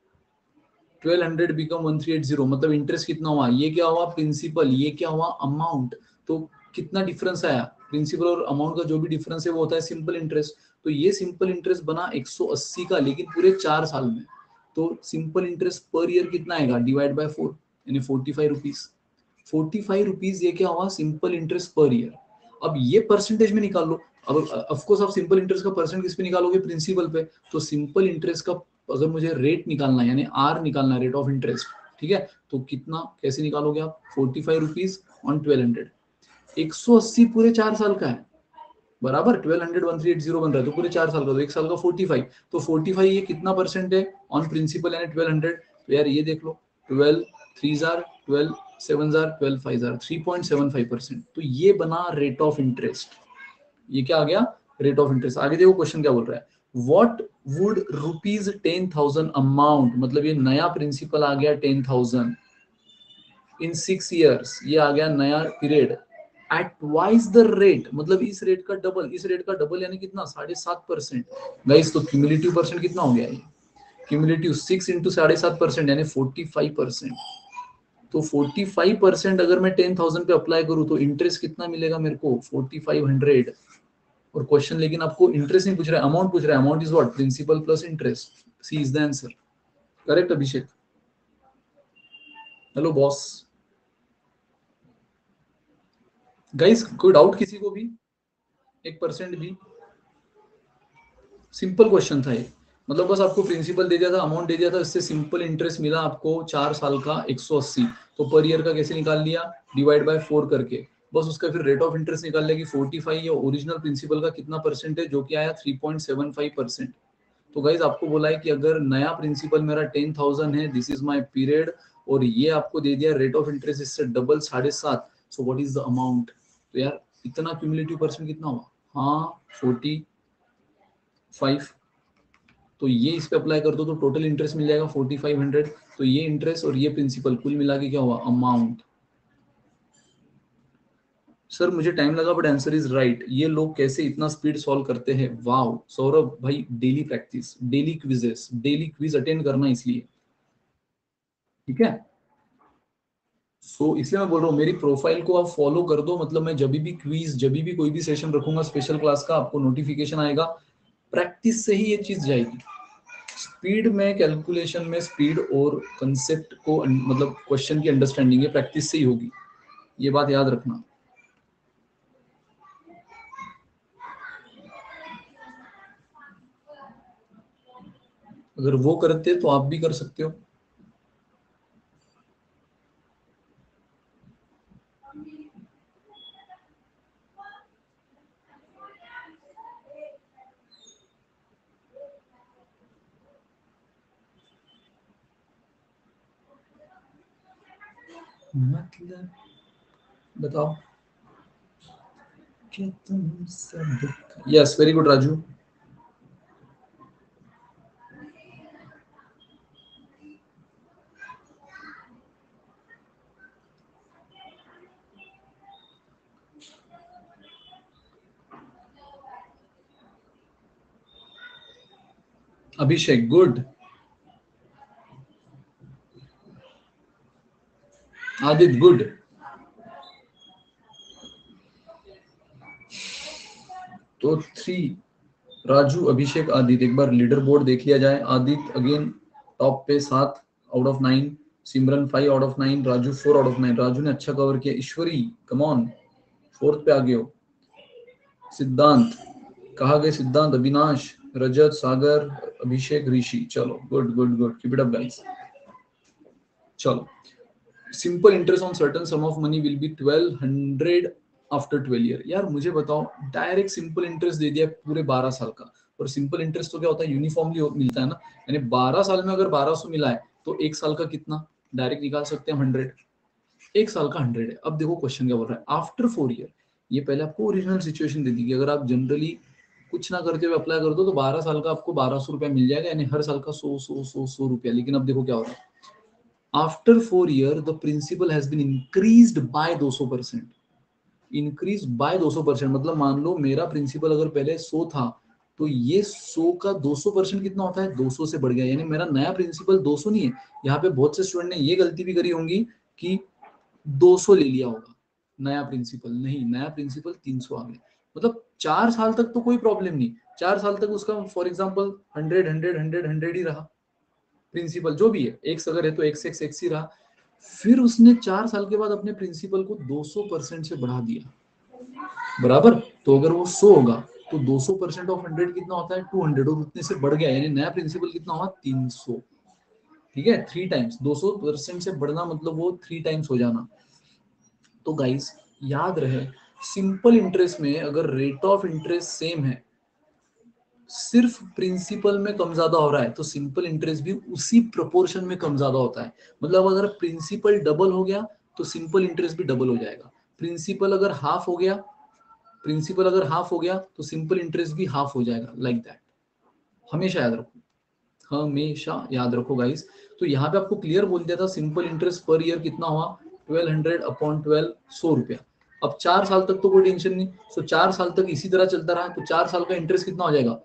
1200 बिकम 1380 मतलब इंटरेस्ट कितना हुआ, ये क्या हुआ प्रिंसिपल, ये क्या हुआ अमाउंट, तो कितना डिफरेंस आया, प्रिंसिपल और अमाउंट का जो भी डिफरेंस है वो होता है सिंपल इंटरेस्ट। तो ये सिंपल इंटरेस्ट बना 180 का, लेकिन पूरे 4 साल में। तो सिंपल इंटरेस्ट पर ईयर कितना आएगा, डिवाइड बाय 4 यानी 45 रुपीज। 45 रुपीज ये क्या हुआ, सिंपल इंटरेस्ट पर ईयर। अब ये परसेंटेज में निकाल लो। अब ऑफ कोर्स आप सिंपल इंटरेस्ट का परसेंट किस पे निकालोगे, प्रिंसिपल पे। तो सिंपल इंटरेस्ट का अगर मुझे रेट निकालना है, यानी आर निकालना है, रेट ऑफ इंटरेस्ट, ठीक है, तो कितना कैसे निकालोगे आप, 45 रुपीज ऑन 1200, 180 पूरे 4 साल का है, बराबर 1200 1380 बन रहा है, तो पूरे 4 साल का, तो एक साल का 45, तो 45 ये कितना परसेंट है ऑन प्रिंसिपल यानी 1200, तो यार ये देख लो, 12 3 जार 12 7 जार 12 5 जार 3.75%, तो ये बना रेट ऑफ इंटरेस्ट। ये क्या आ गया, रेट ऑफ इंटरेस्ट। आगे देखो क्वेश्चन क्या बोल रहा है, व्हाट वुड रुपीज 10,000 अमाउंट, मतलब ये नया प्रिंसिपल आ गया 10,000 इन 6 ईयर्स, ये आ गया नया period at wise the rate, मतलब इस रेट का डबल, इस रेट का डबल यानी कितना 7.5%। गाइस तो क्यूमुलेटिव परसेंट कितना हो गया, ये क्यूमुलेटिव 6 इंटू 7.5% यानी 45%। तो 45% अगर मैं 10,000 पे अप्लाई करूं तो इंटरेस्ट कितना मिलेगा मेरे को, 4500। और क्वेश्चन लेकिन आपको इंटरेस्ट नहीं पूछ रहा है, अमाउंट पूछ रहा है। Amount is what, principal plus interest. C is the answer. Correct Abhishek? Hello boss. Guys कोई डाउट किसी को भी, 1% भी? सिंपल क्वेश्चन था ये, मतलब बस आपको प्रिंसिपल दे दिया था, अमाउंट दे दिया था, इससे सिंपल इंटरेस्ट मिला आपको 4 साल का 180, तो पर ईयर का कैसे निकाल लिया, डिवाइड बाय 4 करके, बस उसका फिर रेट ऑफ इंटरेस्ट निकाल लिया कि 45 या ओरिजिनल प्रिंसिपल का कितना परसेंट है, जो कि आया 3.75%। तो गाइज आपको बोला है कि अगर नया प्रिंसिपल मेरा 10,000 है, दिस इज माय पीरियड, और ये आपको दे दिया रेट ऑफ इंटरेस्ट इससे double 7.5, so what is the amount. तो यार इतना क्यूमुलेटिव परसेंट कितना हुआ, हाँ 45, तो ये इस पे अप्लाई कर दो तो टोटल इंटरेस्ट मिल जाएगा 4500। तो ये इंटरेस्ट और ये प्रिंसिपल कुल मिला के क्या हुआ, अमाउंट। सर मुझे टाइम लगा बट आंसर इज राइट। ये लोग कैसे इतना स्पीड सॉल्व करते हैं, वाओ सौरभ भाई, daily practice, daily quizzes, daily quiz attend करना, इसलिए ठीक है। सो इसलिए मैं बोल रहा हूँ मेरी प्रोफाइल को आप फॉलो कर दो, मतलब मैं जब भी क्विज, जब भी कोई भी सेशन रखूंगा स्पेशल क्लास का, आपको नोटिफिकेशन आएगा। प्रैक्टिस से ही ये चीज जाएगी। स्पीड में, कैलकुलेशन में स्पीड और कंसेप्ट को मतलब क्वेश्चन की अंडरस्टैंडिंग है प्रैक्टिस से ही होगी, ये बात याद रखना। अगर वो करते तो आप भी कर सकते हो। मतलब बताओ क्या तुम सब। Yes, very good Raju. Abhishek good. Aditya good. तो 3 राजू, अभिषेक, आदित्य। एक बार लीडर बोर्ड देख लिया जाए। आदित्य अगेन टॉप पे 7 out of 9, Simran 5 out of 9, Raju 4 out of 9। Raju ने अच्छा कवर किया। ईश्वरी कम ऑन, 4th पे आ गए हो। सिद्धांत, कहा गए सिद्धांत, अविनाश, रजत, सागर, अभिषेक, ऋषि। चलो good good good, keep it up guys. चलो, simple interest on certain sum of money will be 1200 after 12 year. यार मुझे बताओ, डायरेक्ट सिंपल इंटरेस्ट दे दिया पूरे 12 साल का। और सिंपल इंटरेस्ट तो क्या होता है, यूनिफॉर्मली मिलता है ना, यानी 12 साल में अगर 1200 मिला है तो एक साल का कितना डायरेक्ट निकाल सकते हैं, 100। एक साल का 100 है। अब देखो क्वेश्चन क्या बोल रहा है, आफ्टर 4 ईयर। ये पहले आपको ओरिजिनल सिचुएशन दे दी कि अगर आप जनरली कुछ ना करते हुए अप्लाई कर दो तो 12 साल का आपको 1200 रुपया मिल जाएगा, यानी हर साल का 100 रुपया। लेकिन अब देखो क्या हो रहा है, after 4 year the principal has been increased by 200%। Increase by 200%, मतलब मान लो मेरा प्रिंसिपल अगर पहले 100 था, तो ये 100 का 200% कितना होता है, 200 से बढ़ गया। यानी मेरा नया प्रिंसिपल 200 नहीं है। यहाँ पे बहुत से स्टूडेंट ने ये गलती भी करी होंगी कि 200 ले लिया होगा नया प्रिंसिपल। नहीं, नया प्रिंसिपल 300 आ गया। मतलब 4 साल तक तो कोई प्रॉब्लम नहीं, 4 साल तक उसका फॉर एग्जाम्पल 100 ही रहा प्रिंसिपल, जो भी है, एक्स अगर है तो एक्स ही रहा। फिर उसने 4 साल के बाद अपने प्रिंसिपल को 200% से बढ़ा दिया, बराबर। तो अगर वो 100 होगा तो 200% ऑफ 100 कितना होता है, 200, और उतने से बढ़ गया, यानी नया प्रिंसिपल कितना हुआ, 300। ठीक है, 3 टाइम्स 200% से बढ़ना मतलब वो 3 टाइम्स हो जाना। तो गाइस याद रहे, सिंपल इंटरेस्ट में अगर रेट ऑफ इंटरेस्ट सेम है, सिर्फ प्रिंसिपल में कम ज्यादा हो रहा है, तो सिंपल इंटरेस्ट भी उसी प्रोपोर्शन में कम ज्यादा होता है। मतलब अगर प्रिंसिपल डबल हो गया तो सिंपल इंटरेस्ट भी डबल हो जाएगा। प्रिंसिपल अगर हाफ हो गया, प्रिंसिपल अगर हाफ हो गया तो सिंपल इंटरेस्ट भी हाफ हो जाएगा, लाइक दैट। हमेशा याद रखो, हमेशा याद रखो गाइस। तो यहाँ पे आपको क्लियर बोल दिया था, सिंपल इंटरेस्ट पर ईयर कितना हुआ, 1200 अपॉन 12, 100 रुपया। अब 4 साल तक तो कोई टेंशन नहीं। सो 4 साल तक इसी तरह चलता रहा तो 4 साल का इंटरेस्ट कितना हो जाएगा,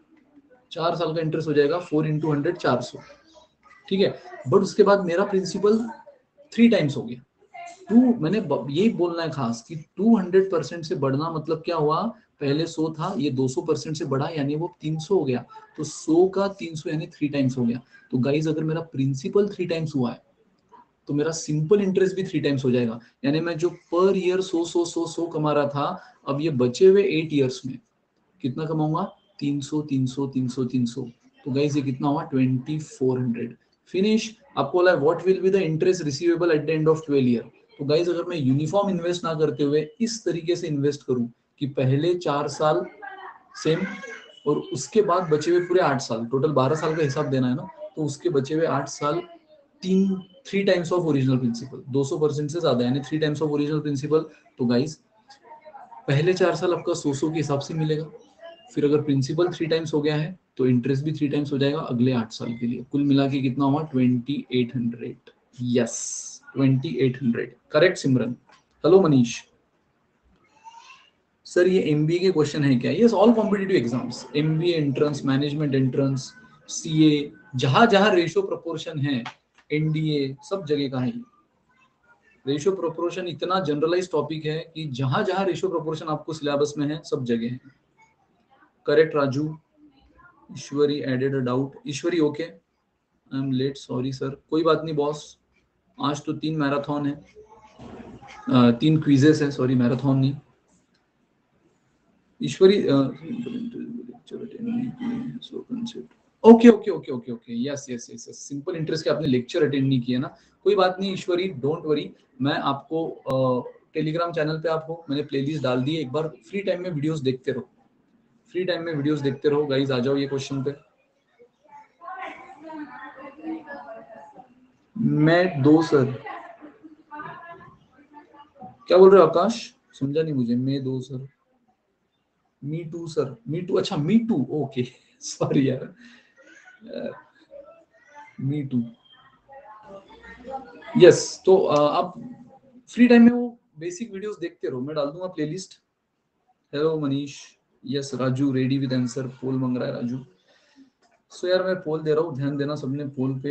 4 साल का इंटरेस्ट हो जाएगा 4 इंटू 100, 400। ठीक है, बट उसके बाद मेरा प्रिंसिपल 3 टाइम्स हो गया। मैंने यही बोलना है खास कि 200% से बढ़ना मतलब क्या हुआ, पहले 100 था, ये 200% से बढ़ा, यानी वो 300 हो गया। तो 100 का 300 यानी 3 टाइम्स हो गया। तो गाइज अगर मेरा प्रिंसिपल 3 टाइम्स हुआ है तो मेरा सिंपल इंटरेस्ट भी 3 टाइम्स हो जाएगा। यानी मैं जो पर ईयर 100 कमा रहा था, अब ये बचे हुए 8 ईयर्स में कितना कमाऊंगा, 300 300 300 300। तो गाइज ये कितना हुआ, 2400। फिनिश। आपको बोला what will be the interest receivable at the end of 12 year. तो गाइज अगर मैं यूनिफॉर्म इन्वेस्ट ना करते हुए इस तरीके से इन्वेस्ट करूं कि पहले 4 साल सेम और उसके बाद बचे हुए पूरे 8 साल, टोटल 12 साल का हिसाब देना है ना, तो उसके बचे हुए 8 साल 3 टाइम्स ऑफ ओरिजिनल प्रिंसिपल, 200% से ज्यादा, यानी 3 टाइम्स ऑफ ओरिजिनल प्रिंसिपल। तो गाइज पहले 4 साल आपका 100 के हिसाब से मिलेगा। फिर अगर प्रिंसिपल 3 टाइम्स हो गया है तो इंटरेस्ट भी 3 टाइम्स हो जाएगा अगले 8 साल के लिए। कुल मिला के कितना हुआ, 2800। Yes, 2800 correct Simran. Hello Manish. Sir ये एमबीए के क्वेश्चन है क्या, yes, all competitive exams, MBA entrance, management entrance, CA, जहां जहां रेशियो प्रोपोर्शन है एनडीए सब जगह का है। रेशियो प्रोपोर्शन इतना जनरलाइज टॉपिक है कि जहां जहां रेशियो प्रोपोर्शन आपको सिलेबस में है सब जगह है। Correct Raju. Ishwari added a doubt. Ishwari okay, I am late, sorry sir. कोई बात नहीं बॉस, आज तो 3 मैराथन है, 3 क्विजेस है, सॉरी मैराथन नहीं। Ishwari okay okay okay okay okay, yes yes yes yes, simple interest के आपने लेक्चर अटेंड नहीं किया ना, कोई बात नहीं ईश्वरी, डोंट वरी। मैं आपको टेलीग्राम चैनल पे आप हो, मैंने प्लेलिस्ट डाल दी है, एक बार फ्री टाइम में वीडियोस देखते रहो, फ्री टाइम में वीडियोस देखते रहो गाइस। आ जाओ ये क्वेश्चन पे। मैं 2 सर, क्या बोल रहे हो आकाश, समझा नहीं मुझे। मैं 2 sir, me too sir, me too, अच्छा मी टू, ओके सॉरी यार, मी टू, यस। तो आप फ्री टाइम में वो बेसिक वीडियोस देखते रहो, मैं डाल दूंगा playlist. Hello Manish, yes Raju ready with answer, poll मांग रहा है राजू। सो यार मैं पोल दे रहा हूँ, ध्यान देना सबने पोल पे।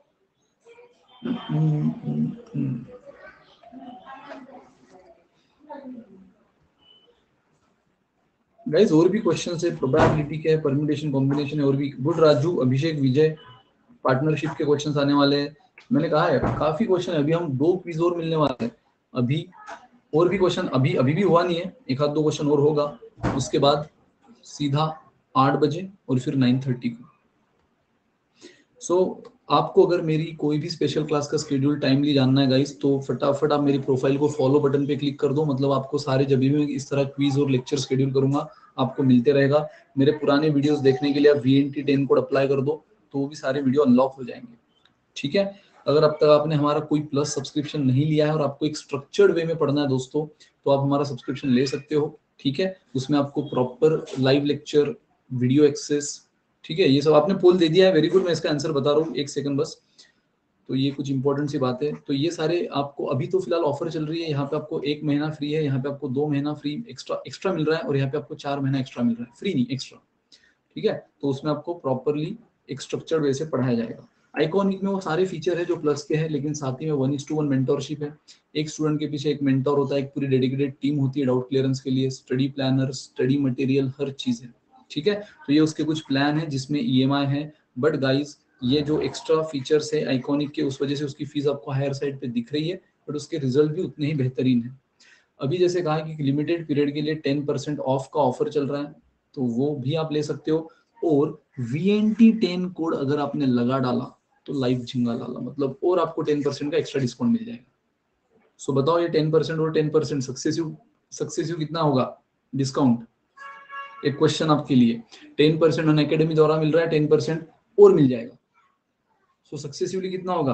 गाइस और भी क्वेश्चन है, प्रोबेबिलिटी के है, परम्यूटेशन कॉम्बिनेशन है, और भी। गुड राजू, अभिषेक विजय, पार्टनरशिप के क्वेश्चंस आने वाले हैं। मैंने कहा है काफी क्वेश्चन है, अभी हम 2 क्विज और मिलने वाले हैं अभी, और भी क्वेश्चन अभी भी हुआ नहीं है, एक आध 2 क्वेश्चन और होगा, उसके बाद सीधा 8 बजे और फिर 9:30 को। सो आपको अगर मेरी कोई भी स्पेशल क्लास का शेड्यूल टाइमली जानना है गाइस, तो फटाफट आप मेरी प्रोफाइल को फॉलो बटन पे क्लिक कर दो, मतलब आपको सारे, जब भी मैं इस तरह क्विज और लेक्चर शेड्यूल करूंगा आपको मिलते रहेगा। मेरे पुराने वीडियोस देखने के लिए आप VNT 10 कोड अप्लाई कर दो, तो वो भी सारे वीडियो अनलॉक हो जाएंगे, ठीक है। अगर अब तक आपने हमारा कोई प्लस सब्सक्रिप्शन नहीं लिया है और आपको एक स्ट्रक्चर्ड वे में पढ़ना है दोस्तों, तो आप हमारा सब्सक्रिप्शन ले सकते हो, ठीक है। उसमें आपको proper live lecture, video access, ठीक है, ये सब। आपने पोल दे दिया है, वेरी गुड, मैं इसका आंसर बता रहा हूँ, एक सेकंड बस। तो ये कुछ इंपॉर्टेंट सी बात है, तो ये सारे आपको अभी तो फिलहाल ऑफर चल रही है, यहाँ पे आपको 1 महीना फ्री है, यहाँ पे आपको 2 महीना फ्री एक्स्ट्रा मिल रहा है, और यहाँ पे आपको 4 महीना एक्स्ट्रा मिल रहा है, फ्री नहीं एक्स्ट्रा, ठीक है। तो उसमें आपको प्रॉपरली एक स्ट्रक्चर्ड वे से पढ़ाया जाएगा। आइकॉनिक में वो सारे फीचर है जो प्लस के हैं, लेकिन साथ ही में 1:1 मेंटरशिप है, एक स्टूडेंट के पीछे एक मेंटर होता है, एक पूरी डेडिकेटेड टीम होती है डाउट क्लियरेंस के लिए, स्टडी प्लानर, स्टडी मटेरियल, हर चीज है, ठीक है। तो ये उसके कुछ प्लान है जिसमें EMI है, बट गाइज ये जो एक्स्ट्रा फीचर्स है आइकॉनिक के, उस वजह से उसकी फीस आपको हायर साइड पे दिख रही है, बट उसके रिजल्ट भी उतने ही बेहतरीन है। अभी जैसे कहा कि लिमिटेड पीरियड के लिए 10% ऑफ का ऑफर चल रहा है, तो वो भी आप ले सकते हो, और VNT 10 कोड अगर आपने लगा डाला तो लाइव झिंगा लाला, मतलब और आपको 10% का एक्स्ट्रा डिस्काउंट मिल जाएगा। सो बताओ ये 10% और 10% सक्सेसिव कितना होगा डिस्काउंट? एक क्वेश्चन आपके लिए, 10% ऑन एकेडमी द्वारा मिल रहा है, 10% और मिल जाएगा, सो सक्सेसिवली कितना होगा?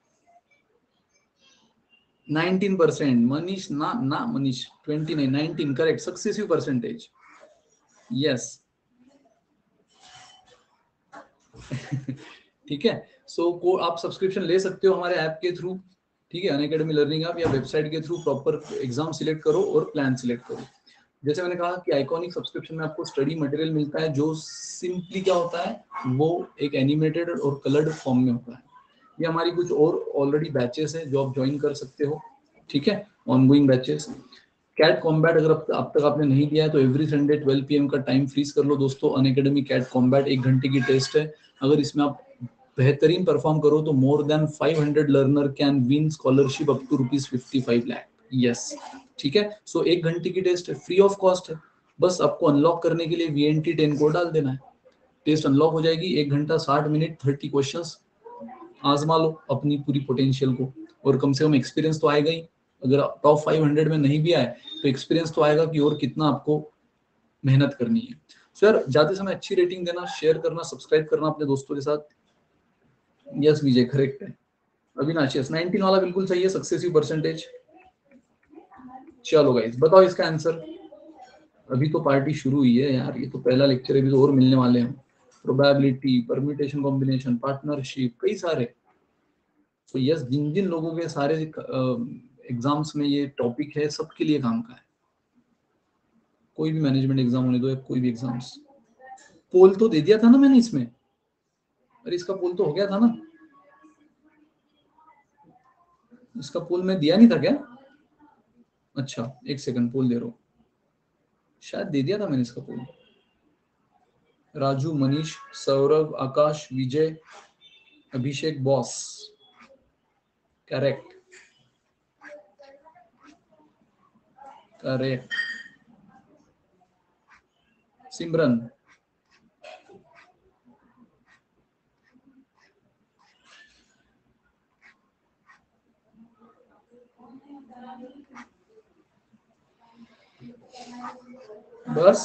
19%। मनीष ना Manish, 29, 19 correct, successive percentage, yes ठीक है। सो को आप सब्सक्रिप्शन ले सकते हो हमारे ऐप के थ्रू, ठीक है, अनअकैडमी लर्निंग ऐप, या वेबसाइट के थ्रू प्रॉपर एग्जाम सिलेक्ट करो और प्लान सिलेक्ट करो। जैसे मैंने कहा कि आइकॉनिक सब्सक्रिप्शन में आपको स्टडी मटेरियल मिलता है, जो सिंपली क्या होता है, वो एक एनिमेटेड और कलर्ड फॉर्म में होता है। ये हमारी कुछ और ऑलरेडी बैचेस है जो आप ज्वाइन कर सकते हो, ठीक है, ऑनगोइंग बैचेस। कैट कॉम्बैट अगर अब तक आपने नहीं दिया है तो एवरी संडे 12 PM का टाइम फ्रीज कर लो दोस्तों। अनअकैडमी कैट कॉम्बैट 1 घंटे की टेस्ट है, अगर इसमें आप बेहतरीन परफॉर्म करो तो more than 500 learner can win scholarship up to ₹55 lakh, yes, ठीक है। सो 1 घंटे की टेस्ट है, फ्री ऑफ कॉस्ट है, बस आपको अनलॉक करने के लिए VNT 10 कोड डाल देना है, टेस्ट अनलॉक हो जाएगी। 1 घंटा 60 मिनट 30 क्वेश्चंस, आजमा लो अपनी पूरी पोटेंशियल को, और कम से कम एक्सपीरियंस तो आएगा ही। अगर टॉप 500 में नहीं भी आए तो एक्सपीरियंस तो आएगा कि और कितना आपको मेहनत करनी है। सर जाते समय अच्छी रेटिंग देना, शेयर करना, सब्सक्राइब करना अपने दोस्तों के साथ। यस विजय करेक्ट है। अविनाश यस, 19 वाला बिल्कुल सही है, सक्सेसिव परसेंटेज। चलो गाइस बताओ इसका आंसर। अभी तो पार्टी शुरू हुई है यार, ये तो पहला लेक्चर है, अभी तो और मिलने वाले हैं। प्रोबेबिलिटी, परम्यूटेशन कॉम्बिनेशन, पार्टनरशिप, कई सारे। तो यस, जिन जिन लोगों के सारे एग्जाम्स में ये टॉपिक है, सबके लिए काम का है। कोई भी मैनेजमेंट एग्जाम होने दो या कोई भी एग्जाम्स। पोल तो दे दिया था ना मैंने इसमें, अरे इसका पोल तो हो गया था ना। इसका पोल में दिया नहीं था क्या? अच्छा एक सेकंड, पोल दे रहा हूँ, शायद दे दिया था मैंने इसका poll. Raju, Manish, Saurabh, Akash, Vijay, Abhishek, boss, correct correct. Simran, बस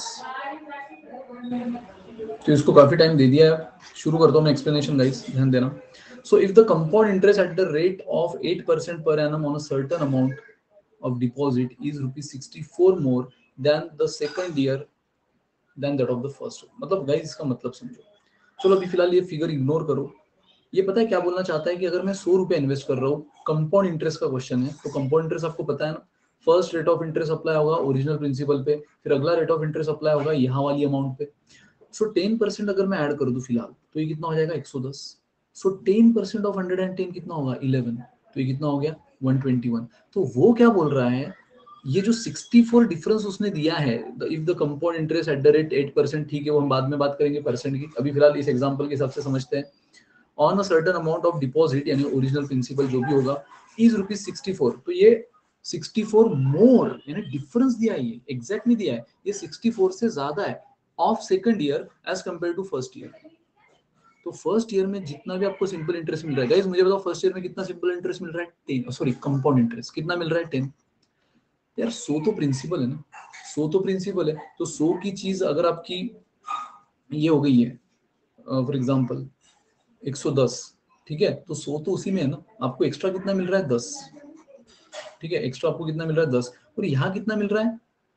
तो इसको काफी टाइम दे दिया है, शुरू करता हूँ मैं एक्सप्लेनेशन गाइस, ध्यान देना। So if the compound interest at the rate of 8% per annum on a certain amount of deposit is ₹64 more than the second year than that of the first। मतलब guys इसका मतलब समझो। चलो अभी फिलहाल ये फिगर इग्नोर करो। ये पता है क्या बोलना चाहता है कि अगर मैं 100 रुपए इन्वेस्ट कर रहा हूँ, कंपाउंड इंटरेस्ट का क्वेश्चन है, तो कंपाउंड इंटरेस्ट आपको पता है ना, first rate of interest apply होगा ओरिजिनल प्रिंसिपल पे, फिर अगला रेट ऑफ इंटरेस्ट अप्लाई होगा यहाँ वाली अमाउंट पे। सो 10% अगर मैं ऐड कर दूं फिलहाल, तो ये कितना हो जाएगा 110। सो 10% ऑफ 110 कितना होगा 11, तो ये कितना हो गया 121। तो वो क्या बोल रहा है, ये जो 64 डिफरेंस उसने दिया है, if the compound interest at the rate 8%, ठीक है वो हम बाद में बात करेंगे परसेंट की, अभी फिलहाल इस एग्जांपल के हिसाब से समझते हैं। On a certain amount of deposit यानी ओरिजिनल प्रिंसिपल जो भी होगा इज ₹64, तो ये 64 मोर यानी डिफरेंस दिया है, ये एग्जैक्ट नहीं दिया है, ये 64 से ज्यादा है of second year as compare to first year. तो फर्स्ट ईयर में जितना भी आपको सिंपल इंटरेस्ट मिल रहा है, गाइस मुझे बताओ फर्स्ट ईयर में कितना सिंपल इंटरेस्ट मिल रहा है 10, सॉरी कंपाउंड इंटरेस्ट कितना मिल रहा है 10। यार 100 तो प्रिंसिपल है ना, 100 तो प्रिंसिपल है, तो 100 की चीज अगर आपकी ये हो गई है फॉर एग्जांपल 110, ठीक है, तो 100 तो उसी में है ना, आपको एक्स्ट्रा कितना मिल रहा है 10, ठीक है, एक्स्ट्रा आपको कितना मिल रहा है 10, और यहाँ कितना मिल रहा है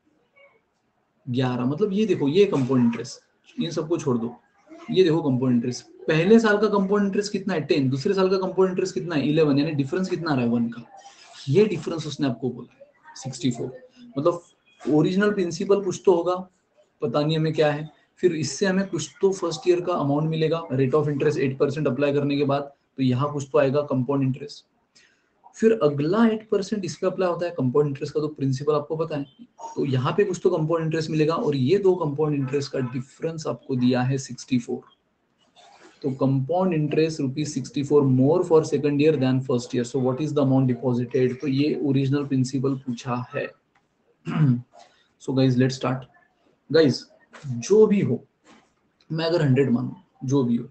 11। मतलब ये देखो ये कंपाउंड इंटरेस्ट, इन सबको छोड़ दो, ये देखो कंपाउंड इंटरेस्ट, पहले साल का कंपाउंड इंटरेस्ट कितना है 10, दूसरे साल का कंपाउंड इंटरेस्ट कितना है 11, यानी डिफरेंस कितना आ रहा है 1 का, ये डिफरेंस उसने आपको बोला है 64। मतलब ओरिजिनल प्रिंसिपल कुछ तो होगा, पता नहीं हमें क्या है, फिर इससे हमें कुछ तो फर्स्ट ईयर का अमाउंट मिलेगा रेट ऑफ इंटरेस्ट 8% अप्लाई करने के बाद, तो यहाँ कुछ तो आएगा कंपाउंड इंटरेस्ट, फिर अगला 8% इस पे अप्लाई होता है कंपाउंड इंटरेस्ट का, तो प्रिंसिपल आपको पता है, तो यहाँ पे कुछ तो कंपाउंड इंटरेस्ट मिलेगा, और ये दो कंपाउंड इंटरेस्ट का डिफरेंस आपको दिया है 64। तो compound interest ₹64 more for second year than first year, so what is the amount deposited, तो ये ओरिजिनल प्रिंसिपल पूछा है। So guys let's start. Guys जो भी हो, मैं अगर 100 मानू, जो भी हो,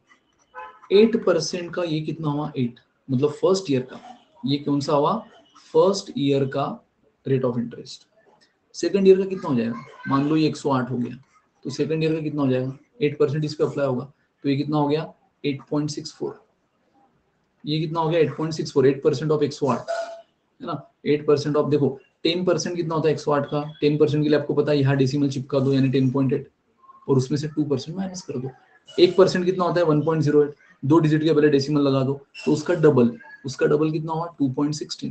8% का ये कितना हुआ 8, मतलब फर्स्ट ईयर का, ये कौन सा हुआ फर्स्ट ईयर का rate of interest. Second year का कितना हो जाएगा, मान लो ये 108 हो गया, तो सेकंड ईयर का कितना हो जाएगा 8% इस पे अप्लाई होगा, तो ये कितना हो गया 8.64। ये कितना हो गया 8.64, 8% ऑफ 108 है ना, 8% ऑफ, देखो 10% कितना होता है 108 का, 10% के लिए आपको पता है यहाँ डेसिमल चिपका दो यानी 10.8, और उसमें से 2% माइनस कर दो। 1% कितना होता है 1.08, दो डिजिट के पहले डेसिमल लगा दो, तो उसका डबल, उसका डबल कितना हुआ 2.16,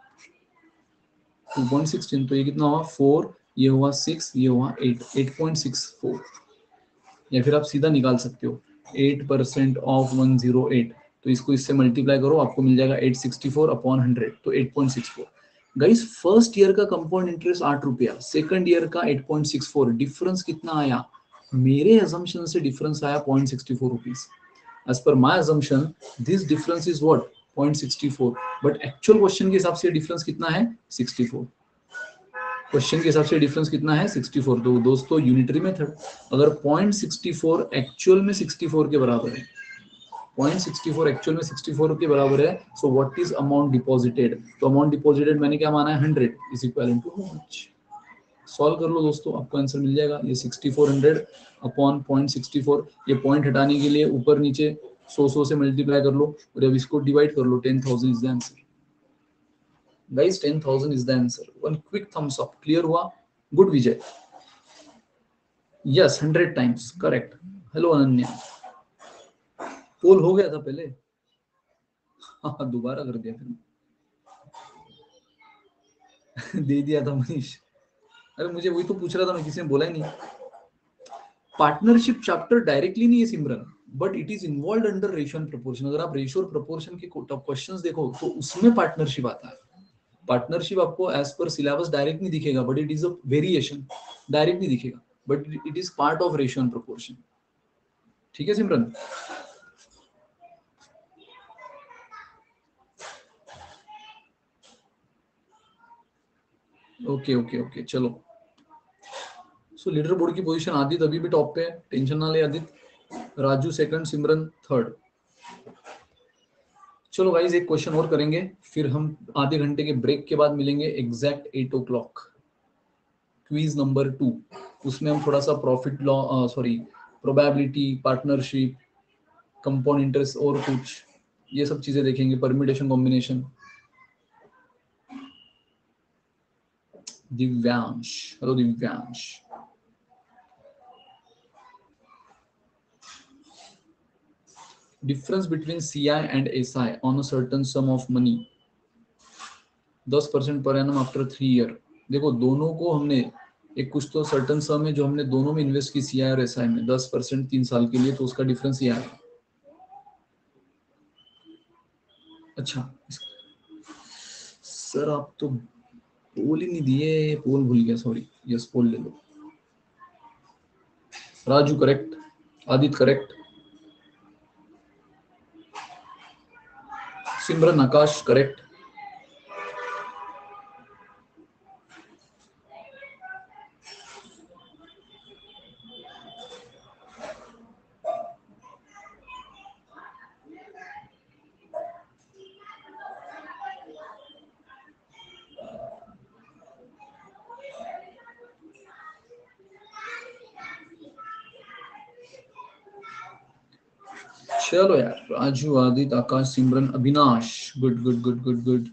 2.16, तो ये कितना हुआ 4, ये हुआ 6, ये हुआ 8, 8.64, या फिर आप सीधा निकाल सकते हो 8% ऑफ 108, तो इसको इससे मल्टीप्लाई करो आपको मिल जाएगा 864 अपॉन 100, तो 8.64। गाइस फर्स्ट ईयर का कंपाउंड इंटरेस्ट 8 रुपया, सेकंड ईयर का 8.64, डिफरेंस कितना आया, मेरे असम्पशन से डिफरेंस आया 0.64 rupees. As per my assumption this difference is what 0.64, but actual question के हिसाब से डिफरेंस कितना है 64। क्वेश्चन के हिसाब से डिफरेंस कितना है 64। तो दोस्तों यूनिटरी मेथड, अगर 0.64 एक्चुअल में 64 के बराबर है, 0.64 एक्चुअल में 64 के बराबर है, so what is amount deposited, तो अमाउंट डिपॉजिटेड मैंने क्या माना है 100 is equal to how much. Solve कर लो दोस्तों, आपको आंसर मिल जाएगा, ये 6400 अपॉन 0.64, ये पॉइंट हटाने के लिए ऊपर नीचे 100 से मल्टीप्लाई कर लो, और अब इसको डिवाइड कर लो, 10,000 is the answer. Guys 10,000 is the answer. One quick thumbs up. Clear हुआ? Good Vijay. Yes 100 times correct. Hello Ananya, poll हो गया था पहले, हाँ दोबारा कर दिया फिर दे दिया था मनीष। अरे मुझे वही तो पूछ रहा था मैं, किसी ने बोला ही नहीं। पार्टनरशिप चैप्टर डायरेक्टली नहीं है Simran, but it is involve under ratio and proportion. अगर आप रेशियो और प्रोपोर्शन के क्वेश्चंस देखो तो उसमें पार्टनरशिप आता है। पार्टनरशिप आपको एज पर सिलेबस डायरेक्ट नहीं दिखेगा, but it is a variation, direct नहीं दिखेगा, but it is part of ratio and proportion. ठीक है सिमरन? ओके ओके ओके, चलो। सो लीडर बोर्ड की पोजीशन आदित्य अभी भी टॉप पे है, टेंशन ना ले आदित्य। Raju second, Simran third. चलो गाइस, एक क्वेश्चन और करेंगे, फिर हम आधे घंटे के ब्रेक के बाद मिलेंगे एग्जैक्ट 8 o'clock। क्वीज नंबर 2, उसमें हम थोड़ा सा profit law, sorry, probability, partnership, compound interest और कुछ ये सब चीजें देखेंगे, permutation combination. Divyansh, hello Divyansh. Difference between CI and SI on a certain sum of money 10% per annum after 3 year. देखो दोनों को हमने एक कुछ तो सर्टेन सम है जो हमने दोनों में इन्वेस्ट की, सीआई और एसआई में 10% 3 साल के लिए, तो उसका डिफरेंस ये आएगा। अच्छा सर, आप तो पोल ही नहीं दिए, पोल भूल गया, सॉरी। यस, पोल ले लो। Raju correct, Aditya correct, Simran Akash correct. चलो यार, Raju, Aditya, Akash, Simran, Avinash, good good good good good.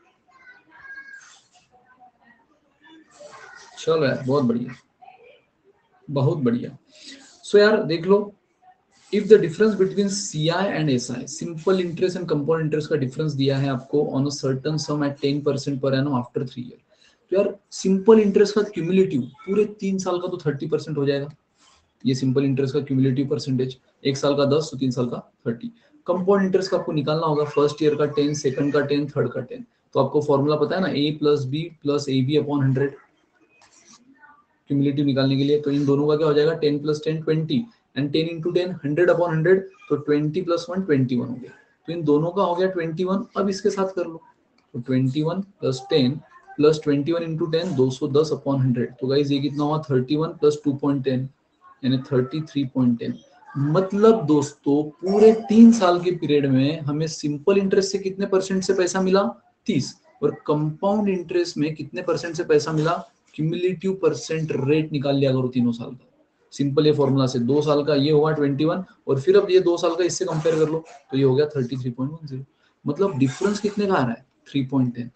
चलो यार, बहुत बढ़िया, बहुत बढ़िया। सो यार देख लो, if the difference between CI and SI, simple interest and compound interest का डिफरेंस दिया है आपको on a certain sum at 10% per annum after 3 year. तो यार सिंपल इंटरेस्ट का क्यूमुलेटिव पूरे 3 साल का तो 30% हो जाएगा। ये सिंपल इंटरेस्ट का क्यूमुलेटिव परसेंटेज, एक साल का 10 तो 3 साल का 30। कंपाउंड इंटरेस्ट का आपको निकालना होगा, फर्स्ट ईयर का 10, सेकंड का 10, थर्ड का 10। तो आपको फॉर्मूला पता है ना, a plus B plus A B upon 100 cumulative निकालने के लिए। तो इन दोनों का क्या हो जाएगा, 10 प्लस 10 20, एंड 10 इंटू 10 100 अपॉन 100, तो 20 प्लस 1 21 हो गया। तो इन दोनों का हो गया 21। अब इसके साथ कर लो, तो 21 प्लस 10 प्लस 21 इंटू 10 210 अपॉन 100। तो गाइज ये कितना हुआ, 31 प्लस 2.10 यानी 33.10। मतलब दोस्तों पूरे 3 साल के पीरियड में हमें सिंपल इंटरेस्ट से कितने परसेंट से पैसा मिला, 30। और कंपाउंड इंटरेस्ट में कितने परसेंट से पैसा मिला, क्यूमुलेटिव परसेंट रेट निकाल लिया करो तीनों साल का। सिंपल ये फॉर्मूला से 2 साल का ये हुआ 21, और फिर अब ये 2 साल का इससे कंपेयर कर लो तो ये हो गया 33.10। मतलब डिफरेंस कितने का आ रहा है, 3.10।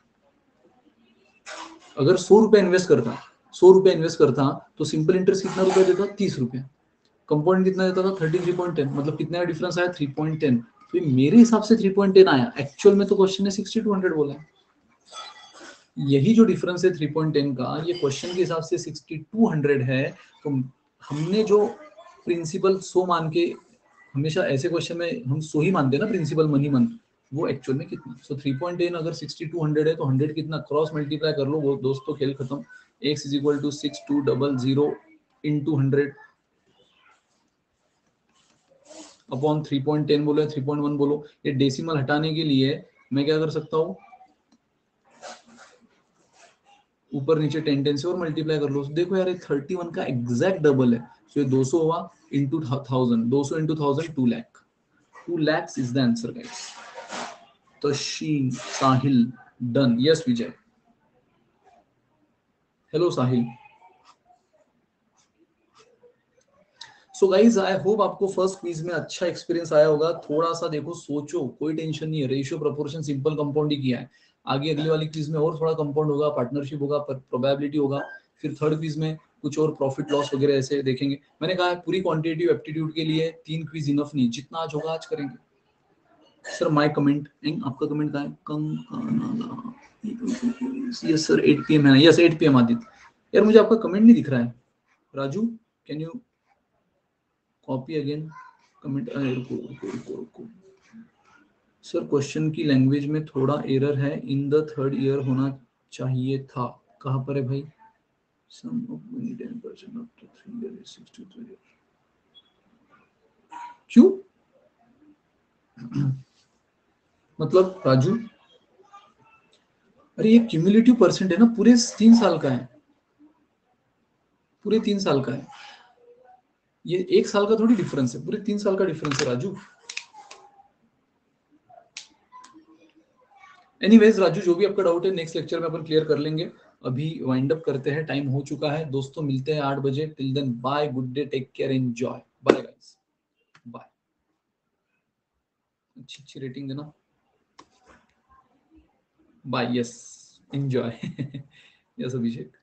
अगर 100 रुपए इन्वेस्ट करता, 100 रुपए इन्वेस्ट करता तो सिंपल इंटरेस्ट कितना रुपया देता, 30 रुपए। कंपाउंड कितना देता था, 33.10। मतलब कितना का डिफरेंस आया, 3.10। तो ये मेरे हिसाब से 3.10 आया, एक्चुअल में तो क्वेश्चन ने 6200 बोला है। यही जो डिफरेंस है 3.10 का, ये क्वेश्चन के हिसाब से 6200 है। तो हमने जो प्रिंसिपल 100 मान के, हमेशा ऐसे क्वेश्चन में हम 100 ही मानते हैं ना प्रिंसिपल मनी मंथ, वो एक्चुअल में कितना। सो 3.10 अगर 6200 है तो 100 कितना, क्रॉस मल्टीप्लाई कर लो, वो दोस्तों खेल खत्म। x is equal to 6200 into 100 upon 3.10 बोलो, 3.1 बोलो। ये डेसिमल हटाने के लिए मैं क्या कर सकता हूँ, ऊपर नीचे 10 से और मल्टीप्लाई कर लो। देखो यार, 31 का एग्जैक्ट डबल है। तो ये 200 हुआ into 1000, 200 into 1000 2 lakh, 2 lakhs is the answer guys. Tashin, Sahil, done. Yes Vijay, hello Sahil. So guys I hope आपको फर्स्ट क्विज में अच्छा एक्सपीरियंस आया होगा। थोड़ा सा देखो, सोचो, कोई टेंशन नहीं है, रेशियो प्रोपोर्शन सिंपल कंपाउंड ही किया है। आगे अगली वाली क्विज में और थोड़ा कंपाउंड होगा, पार्टनरशिप होगा, प्रोबेबिलिटी होगा। फिर थर्ड क्विज में कुछ और प्रॉफिट लॉस वगैरह ऐसे देखेंगे। मैंने कहा पूरी क्वांटिटेटिव एप्टीट्यूड के लिए 3 क्विज इनफ नहीं, जितना आज होगा आज करेंगे। सर माय कमेंट, आपका कमेंट कहाँ है, यस सर 8 PM है ना, यस 8 PM आदित्य। यार मुझे आपका कमेंट नहीं दिख रहा है, Raju can you copy again comment, रुको रुको रुको रुको सर, क्वेश्चन की लैंग्वेज में थोड़ा एरर है, इन द थर्ड ईयर होना चाहिए था। कहाँ पर है भाई? Sum of money 10% after 3 years is 63 years। क्यों? मतलब राजू, अरे ये क्यूमुलेटिव परसेंट है ना, पूरे 3 साल का है, पूरे 3 साल का है ये, 1 साल का थोड़ी डिफरेंस है, पूरे 3 साल का डिफरेंस है राजू। एनीवेज राजू, जो भी आपका डाउट है नेक्स्ट लेक्चर में अपन क्लियर कर लेंगे। अभी वाइंड अप करते हैं, टाइम हो चुका है दोस्तों, मिलते हैं 8 बजे। Till then bye, good day, take care, enjoy, bye guys, bye. अच्छी अच्छी रेटिंग देना, बाय, यस, एंजॉय। यस अभिषेक।